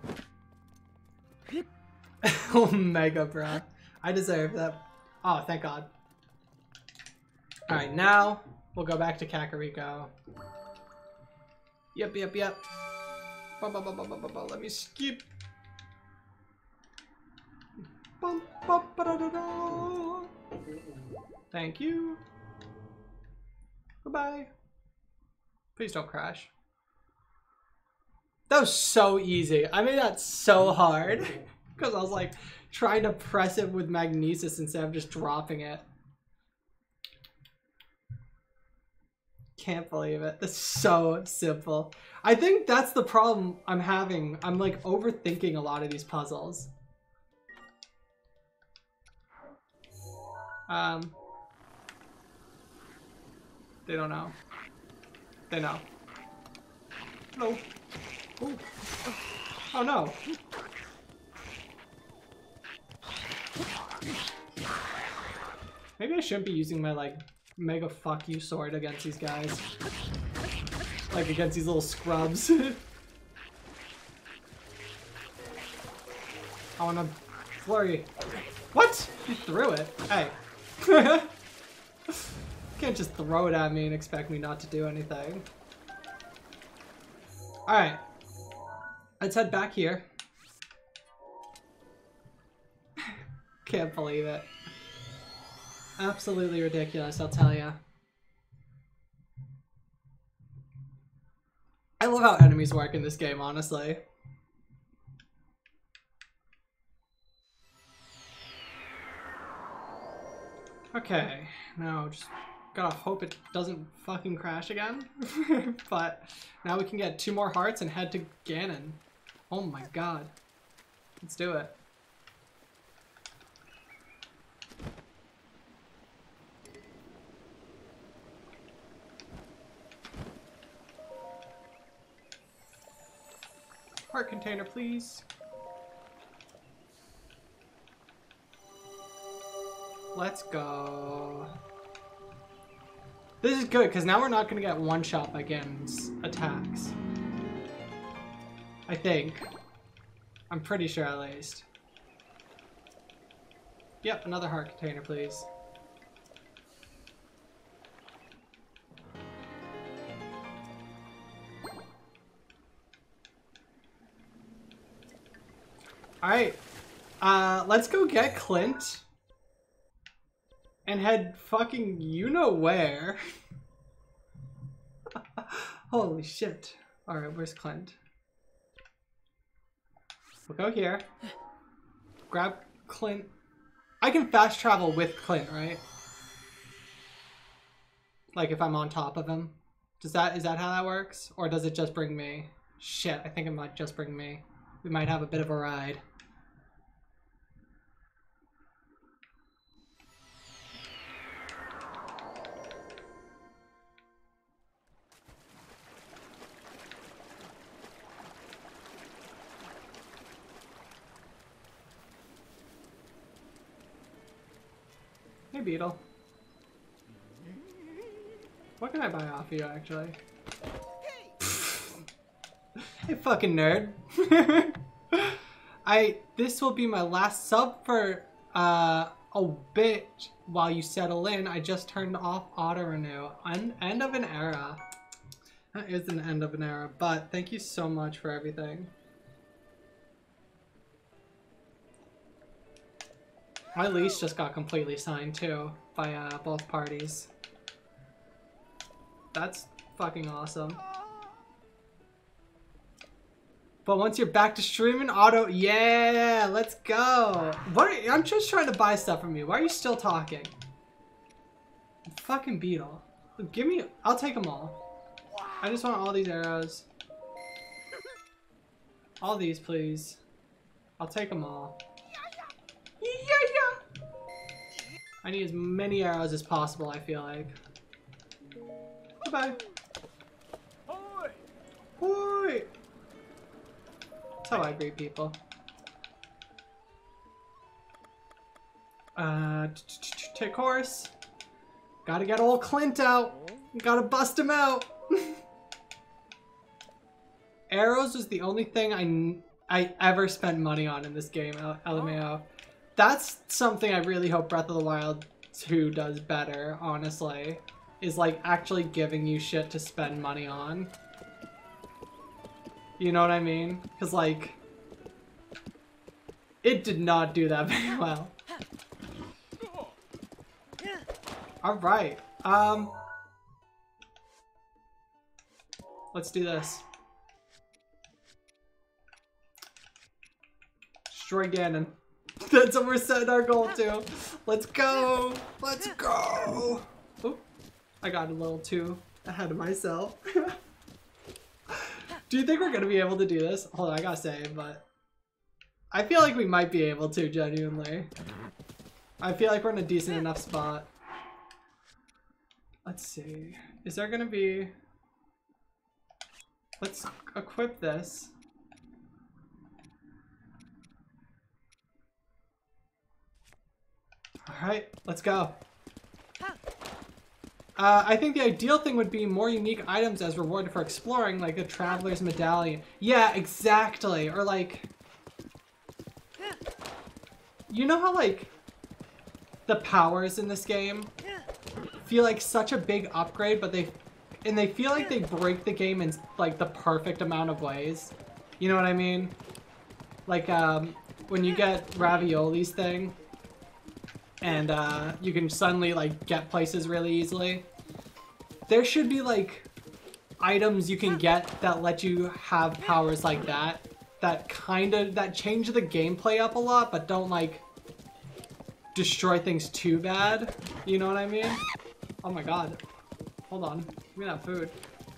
Omega, bro. I deserve that. Oh, thank God. Alright, now we'll go back to Kakariko. Yep, yep, yep. Ba, ba, ba, ba, ba, ba, ba. Let me skip. Bum, ba, ba, da, da, da. Thank you. Goodbye. Please don't crash. That was so easy. I made that so hard. Because I was like trying to press it with Magnesis instead of just dropping it. Can't believe it. It's so simple. I think that's the problem I'm having. I'm like overthinking a lot of these puzzles. Um, they don't know. They know. No. Ooh. Oh no. Maybe I shouldn't be using my like mega fuck you sword against these guys. Like against these little scrubs. I wanna flurry. What? You threw it. Hey. You can't just throw it at me and expect me not to do anything. Alright. Let's head back here. Can't believe it. Absolutely ridiculous, I'll tell ya. I love how enemies work in this game, honestly. Okay, now just gotta hope it doesn't fucking crash again. But now we can get two more hearts and head to Ganon. Oh my god. Let's do it. Heart container, please. Let's go. This is good, because now we're not going to get one-shot by Ganon's attacks. I think. I'm pretty sure at least. Yep, another heart container, please. Alright. Uh, let's go get Clint. And head fucking you know where. Holy shit. Alright, where's Clint? We'll go here. Grab Clint. I can fast travel with Clint, right? Like if I'm on top of him. Does that, is that how that works? Or does it just bring me? Shit, I think it might just bring me. We might have a bit of a ride. Hey, Beetle. What can I buy off you, actually? Hey, fucking nerd. I this will be my last sub for uh, a bit while you settle in. I just turned off auto renew. End, end of an era. That is an end of an era, but thank you so much for everything. My lease just got completely signed too by uh, both parties. That's fucking awesome. But once you're back to streaming, auto, yeah, let's go. What? Are, I'm just trying to buy stuff from you. Why are you still talking? Fucking Beetle. Give me, I'll take them all. I just want all these arrows. All these, please. I'll take them all. Yeah, yeah. I need as many arrows as possible, I feel like. Bye-bye. Hoi! Hoi! That's how I greet people. Uh, take horse. Gotta get old Clint out. Gotta bust him out. Arrows was the only thing I, I ever spent money on in this game, L M A O. That's something I really hope Breath of the Wild two does better, honestly. Is like actually giving you shit to spend money on. You know what I mean? Because like, it did not do that very well. Alright, um, let's do this. Destroy Ganon. That's what we're setting our goal to. Let's go! Let's go! Oop. I got a little too ahead of myself. Do you think we're gonna be able to do this? Hold on, I gotta say, but I feel like we might be able to, genuinely. I feel like we're in a decent enough spot. Let's see. Is there gonna be... Let's equip this. Alright, let's go. Uh, I think the ideal thing would be more unique items as reward for exploring, like the Traveler's Medallion. Yeah, exactly. Or like... You know how like... the powers in this game feel like such a big upgrade, but they... And they feel like they break the game in like the perfect amount of ways. You know what I mean? Like, um, when you get Ravioli's thing, and uh, you can suddenly like get places really easily. There should be like items you can get that let you have powers like that, that kind of, that change the gameplay up a lot, but don't like destroy things too bad. You know what I mean? Oh my god. Hold on. Give me that food.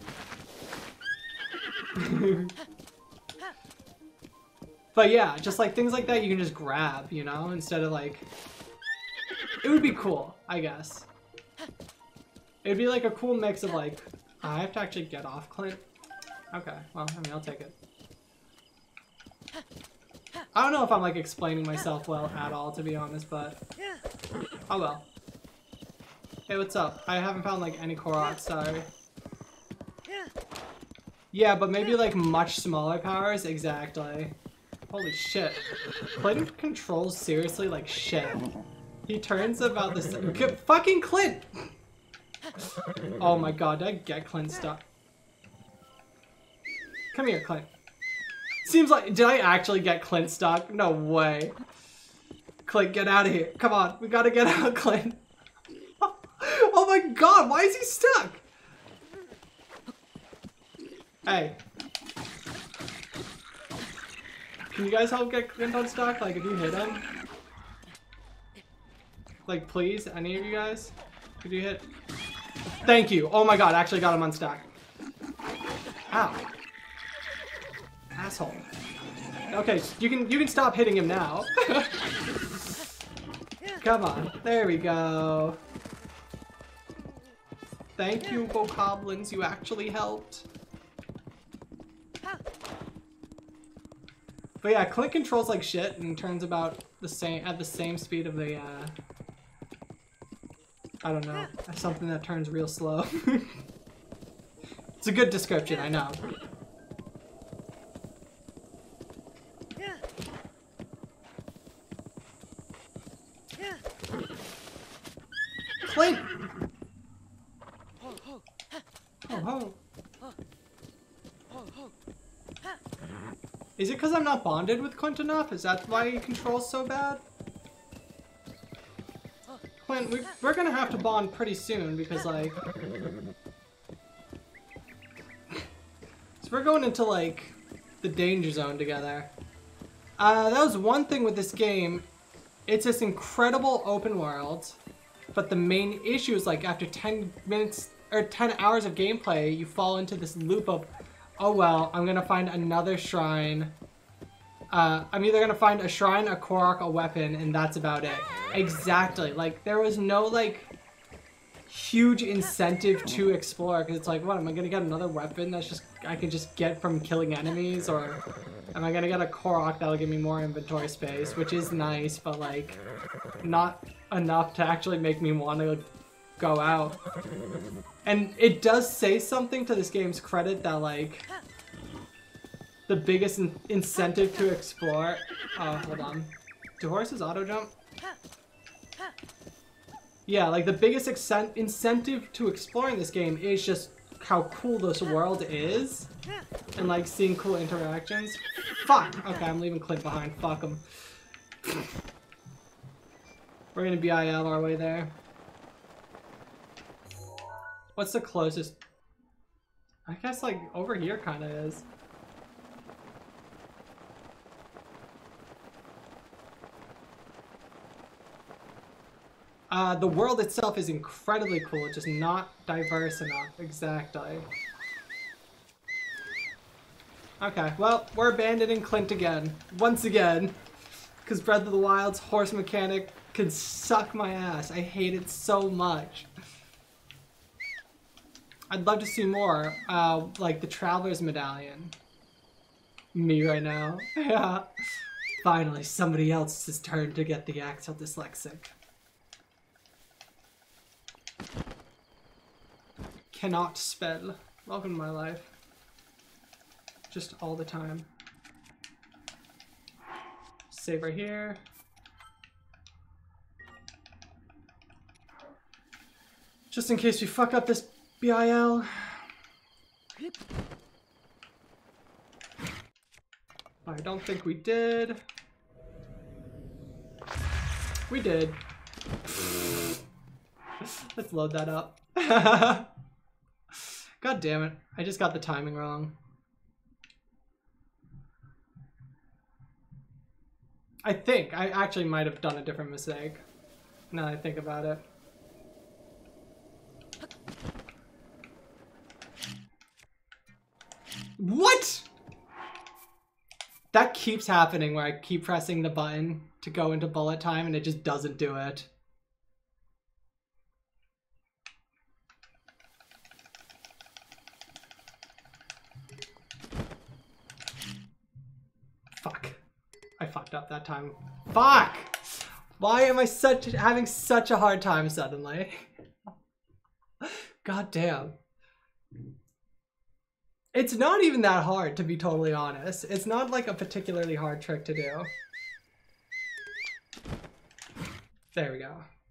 But yeah, just like things like that you can just grab, you know, instead of like... It would be cool, I guess. It'd be like a cool mix of like... Oh, I have to actually get off Clint. Okay, well, I mean, I'll take it. I don't know if I'm like explaining myself well at all, to be honest, but... Oh well. Hey, what's up? I haven't found like any Koroks, sorry. Yeah, but maybe like much smaller powers, exactly. Holy shit. Clint controls seriously like shit. He turns about this- Fucking Clint! Oh my god, did I get Clint stuck? Come here, Clint. Seems like, did I actually get Clint stuck? No way. Clint, get out of here. Come on, we gotta get out, Clint. Oh my god, why is he stuck? Hey. Can you guys help get Clint unstuck? Like, if you hit him? Like, please, any of you guys? Could you hit? Thank you. Oh my god, I actually got him unstuck. Ow. Asshole. Okay, you can you can stop hitting him now. Come on. There we go. Thank you, bokoblins. You actually helped. But yeah, Clint controls like shit and turns about the same at the same speed of the uh I don't know, something that turns real slow. It's a good description, I know. Clint! Oh ho. Is it because I'm not bonded with Clint enough? Is that why he controls so bad? Clint, we, we're gonna have to bond pretty soon because, like... So we're going into, like, the danger zone together. Uh, that was one thing with this game. It's this incredible open world, but the main issue is, like, after ten minutes, or ten hours of gameplay, you fall into this loop of, oh well, I'm gonna find another shrine. Uh, I'm either gonna find a shrine, a Korok, a weapon, and that's about it. Exactly. Like, there was no, like, huge incentive to explore, because it's like, what, am I gonna get another weapon that's just, I can just get from killing enemies, or am I gonna get a Korok that'll give me more inventory space, which is nice, but, like, not enough to actually make me want to go out. And it does say something to this game's credit that, like, the biggest in incentive to explore... Oh, hold on. Do horses auto-jump? Yeah, like, the biggest incentive to exploring this game is just how cool this world is. And, like, seeing cool interactions. Fuck! Okay, I'm leaving Clint behind. Fuck him. We're gonna B I L our way there. What's the closest? I guess, like, over here kind of is. Uh, the world itself is incredibly cool, just not diverse enough. Exactly. Okay, well, we're abandoning Clint again. Once again. Because Breath of the Wild's horse mechanic can suck my ass. I hate it so much. I'd love to see more, uh, like the Traveler's Medallion. Me right now. Yeah. Finally, somebody else's turn to get the Axel Dyslexic. Cannot spell. Welcome to my life. Just all the time. Save right here. Just in case we fuck up this B I L. I don't think we did. We did. Let's load that up. God damn it. I just got the timing wrong. I think. I actually might have done a different mistake. Now that I think about it. What? That keeps happening where I keep pressing the button to go into bullet time and it just doesn't do it. Fuck. I fucked up that time. Fuck! Why am I such having such a hard time suddenly? God damn. It's not even that hard, to be totally honest. It's not like a particularly hard trick to do. There we go.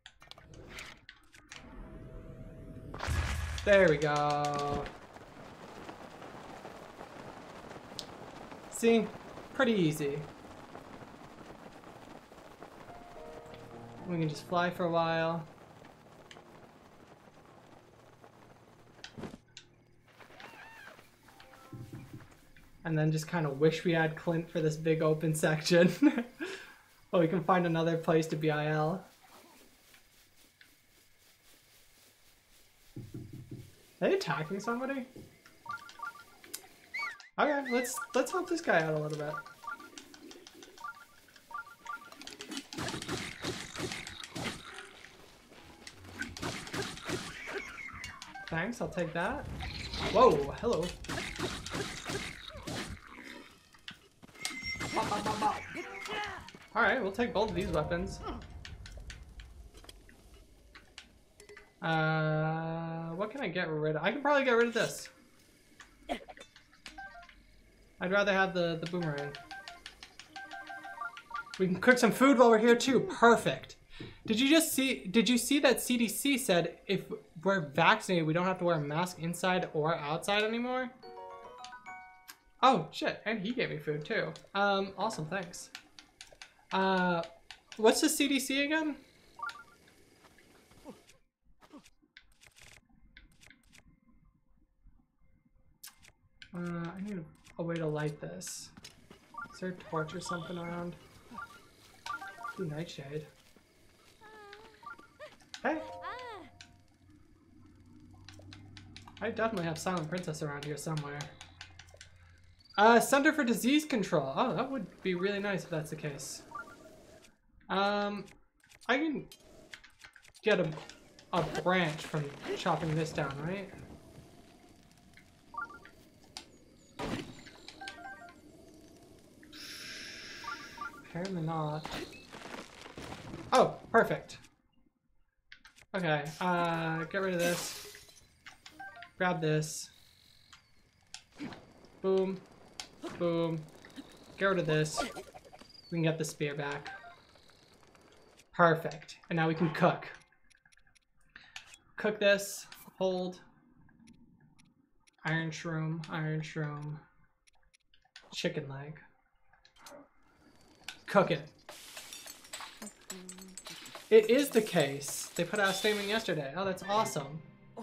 There we go. See? pretty easy. We can just fly for a while. And then just kind of wish we had Clint for this big open section. But we can find another place to B I L. Are they attacking somebody? Okay, let's let's help this guy out a little bit. Thanks, I'll take that. Whoa, hello. Alright, we'll take both of these weapons. Uh, what can I get rid of? I can probably get rid of this. I'd rather have the, the boomerang. We can cook some food while we're here too. Perfect. Did you just see, did you see that C D C said if we're vaccinated, we don't have to wear a mask inside or outside anymore? Oh, shit. And he gave me food too. Um, awesome. Thanks. Uh, what's the C D C again? Uh, I need a, a way to light this. Is there a torch or something around? Ooh, nightshade. Hey! I definitely have Silent Princess around here somewhere. Uh, Center for Disease Control. Oh, that would be really nice if that's the case. Um, I can get a, a branch from chopping this down, right? Apparently not. Oh, perfect. Okay, uh, get rid of this. Grab this. Boom. Boom. Get rid of this. We can get the spear back. Perfect. And now we can cook. Cook this. Hold. Iron shroom. Iron shroom. Chicken leg. Cook it. It is the case. They put out a statement yesterday. Oh, that's awesome.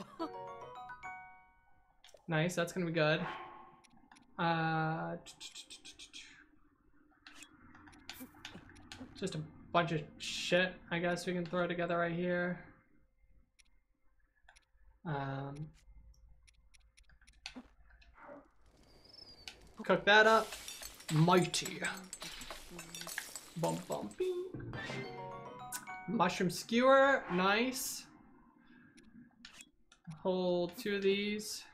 Nice. That's gonna be good. Uh, just a bunch of shit, I guess we can throw together right here. Um, cook that up. Mighty. Bum bum bing. Mushroom skewer, nice. Hold two of these.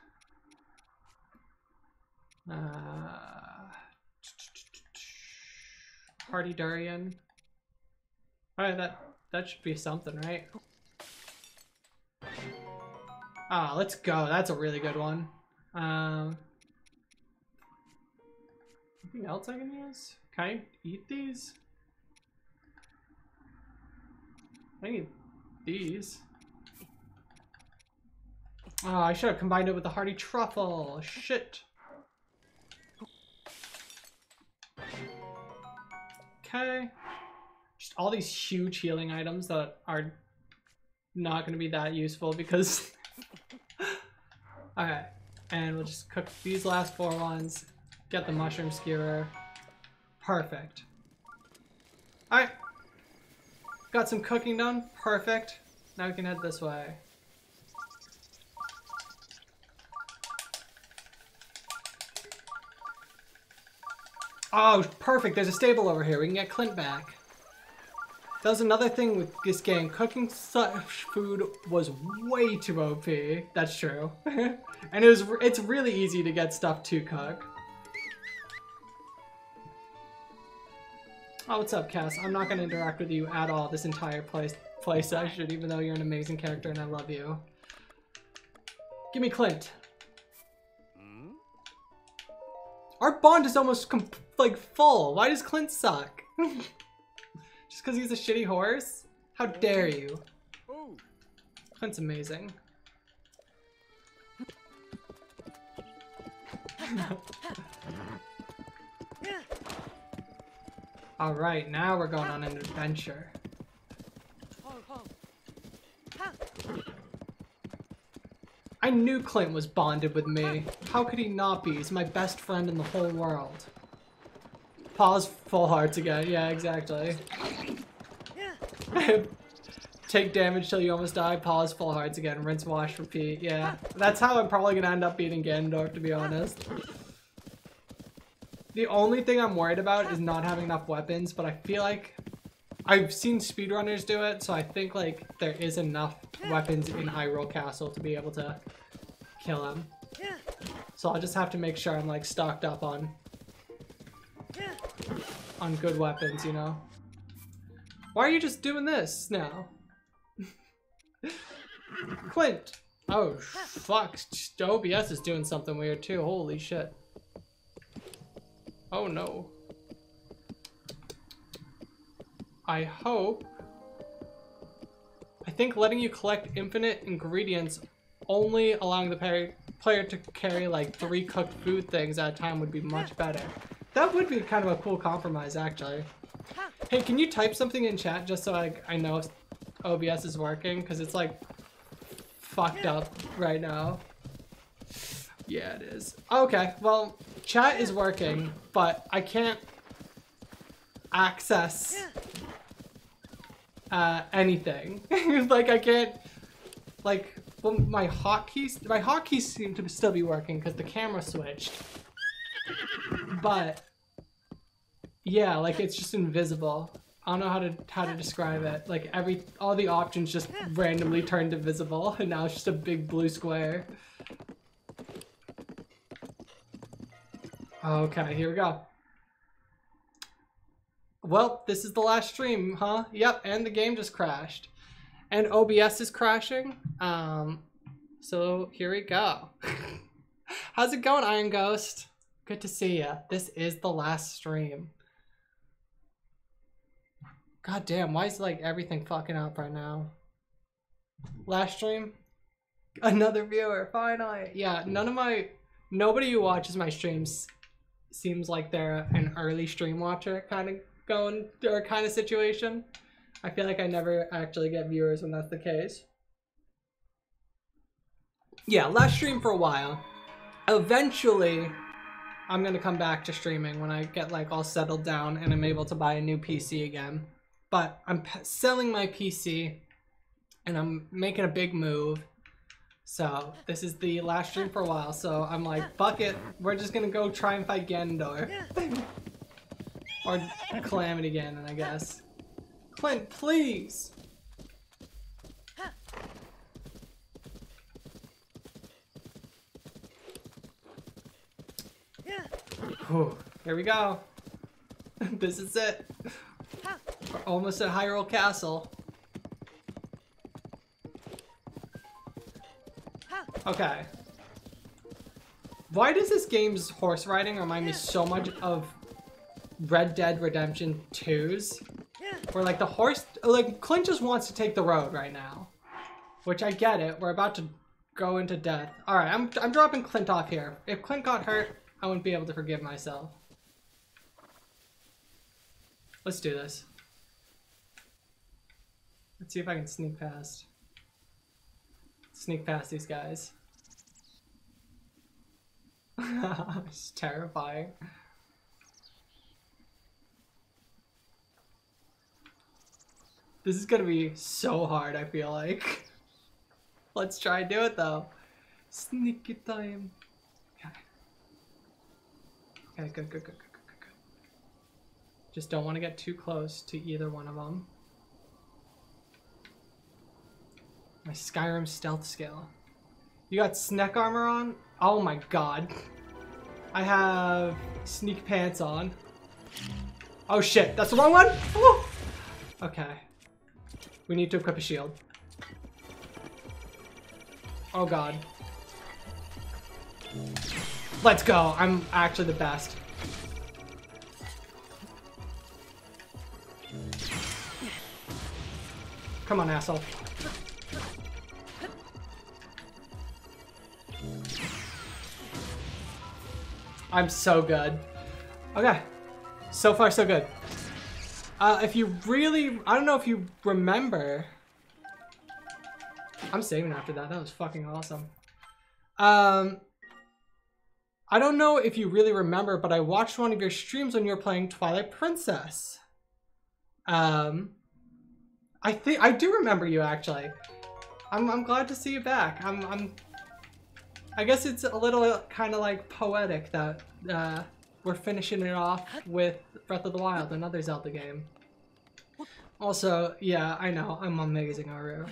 Uh, Hardy durian. Alright, that that should be something, right? Ah, let's go. That's a really good one. Um, anything else I can use? Can I eat these? I need these. Oh, I should have combined it with the Hardy truffle. Shit. Okay. Just all these huge healing items that are not going to be that useful because... Alright. And we'll just cook these last four ones. Get the mushroom skewer. Perfect. Alright. Got some cooking done. Perfect. Now we can head this way. Oh, perfect. There's a stable over here. We can get Clint back. That was another thing with this game. Cooking such food was way too O P. That's true. And it was it's really easy to get stuff to cook. Oh, what's up, Cass? I'm not going to interact with you at all this entire play, play session, even though you're an amazing character and I love you. Give me Clint. Mm? Our bond is almost comp like full. Why does Clint suck? Just because he's a shitty horse? How dare you? Clint's amazing. Alright, now we're going on an adventure. I knew Clint was bonded with me. How could he not be? He's my best friend in the whole world. Pause full hearts again. Yeah, exactly. Take damage till you almost die. Pause full hearts again. Rinse, wash, repeat. Yeah. That's how I'm probably gonna end up beating Ganondorf, to be honest. The only thing I'm worried about is not having enough weapons, but I feel like I've seen speedrunners do it, so I think like there is enough weapons in Hyrule Castle to be able to kill him. So I'll just have to make sure I'm like stocked up on on good weapons, you know? Why are you just doing this now? Clint! Oh fuck, O B S is doing something weird too, holy shit. Oh no. I hope... I think letting you collect infinite ingredients, only allowing the player, player to carry like three cooked food things at a time would be much better. That would be kind of a cool compromise, actually. Hey, can you type something in chat just so I, I know if O B S is working? Because it's like fucked up right now. Yeah, it is. Okay, well, chat is working, but I can't access uh, anything. Like, I can't, like, well, my hotkeys, my hotkeys seem to still be working because the camera switched. But, yeah, like, it's just invisible. I don't know how to how to describe it. Like, every, all the options just randomly turned invisible, and now it's just a big blue square. Okay, here we go. Well, this is the last stream, huh? Yep, and the game just crashed. And O B S is crashing. Um, so here we go. How's it going, Iron Ghost? Good to see ya. This is the last stream. God damn, why is like everything fucking up right now? Last stream? Another viewer, finally. Yeah, none of my, nobody who watches my streams seems like they're an early stream watcher kind of going or kind of situation. I feel like I never actually get viewers when that's the case. Yeah, last stream for a while. Eventually, I'm gonna come back to streaming when I get like all settled down and I'm able to buy a new P C again. But I'm p selling my P C and I'm making a big move. So this is the last stream for a while, so I'm like, fuck it, we're just gonna go try and fight Ganondorf. Or Calamity Ganon, I guess. Clint, please! Whew, here we go. This is it. We're almost at Hyrule Castle. Okay. Why does this game's horse riding remind me so much of Red Dead Redemption two's? Where like the horse, like Clint just wants to take the road right now. Which I get it, we're about to go into death. Alright, I'm, I'm dropping Clint off here. If Clint got hurt, I wouldn't be able to forgive myself. Let's do this. Let's see if I can sneak past. Sneak past these guys. It's terrifying. This is gonna be so hard, I feel like. Let's try and do it though. Sneaky time. Okay. Okay, good, good, good, good, good, good. Just don't want to get too close to either one of them. My Skyrim stealth skill. You got Sneak armor on? Oh my god. I have sneak pants on. Oh shit, that's the wrong one? Woo! Okay. We need to equip a shield. Oh god. Let's go. I'm actually the best. Come on, asshole. I'm so good. Okay. So far, so good. Uh, if you really, I don't know if you remember. I'm saving after that. That was fucking awesome. Um, I don't know if you really remember, but I watched one of your streams when you were playing Twilight Princess. Um, I think I do remember you actually. I'm I'm glad to see you back. I'm I'm. I guess it's a little kind of like poetic that uh, we're finishing it off with Breath of the Wild, another Zelda game. Also, yeah, I know I'm amazing, Aru.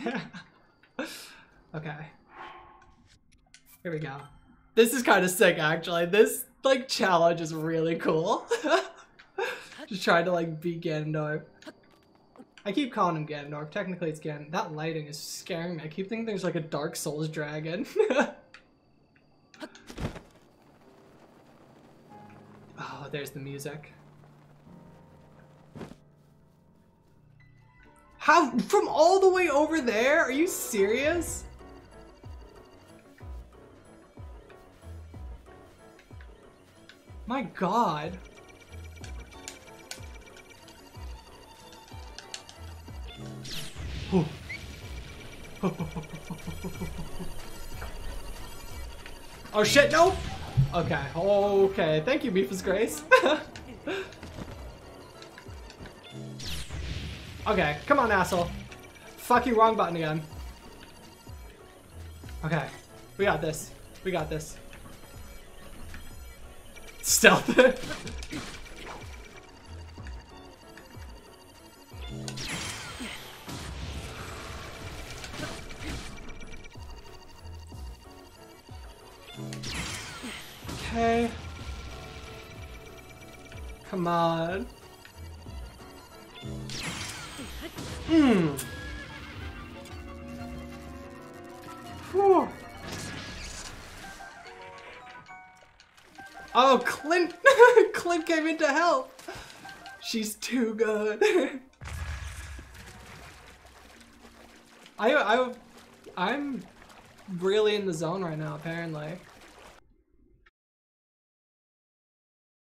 Okay. Here we go. This is kind of sick, actually. This, like, challenge is really cool. Just trying to, like, be Ganondorf. I keep calling him Ganondorf. Technically, it's Gan. That lighting is scaring me. I keep thinking there's, like, a Dark Souls dragon. Oh, there's the music. How? From all the way over there? Are you serious? My God. Oh shit, no! Okay, okay. Thank you, Beefus Grace. Okay, come on, asshole. Fucking wrong button again. Okay, we got this. We got this. Stealth. Okay. Come on. Hmm. Whew. Oh, Clint! Clint came in to help! She's too good. I, I, I'm really in the zone right now, apparently.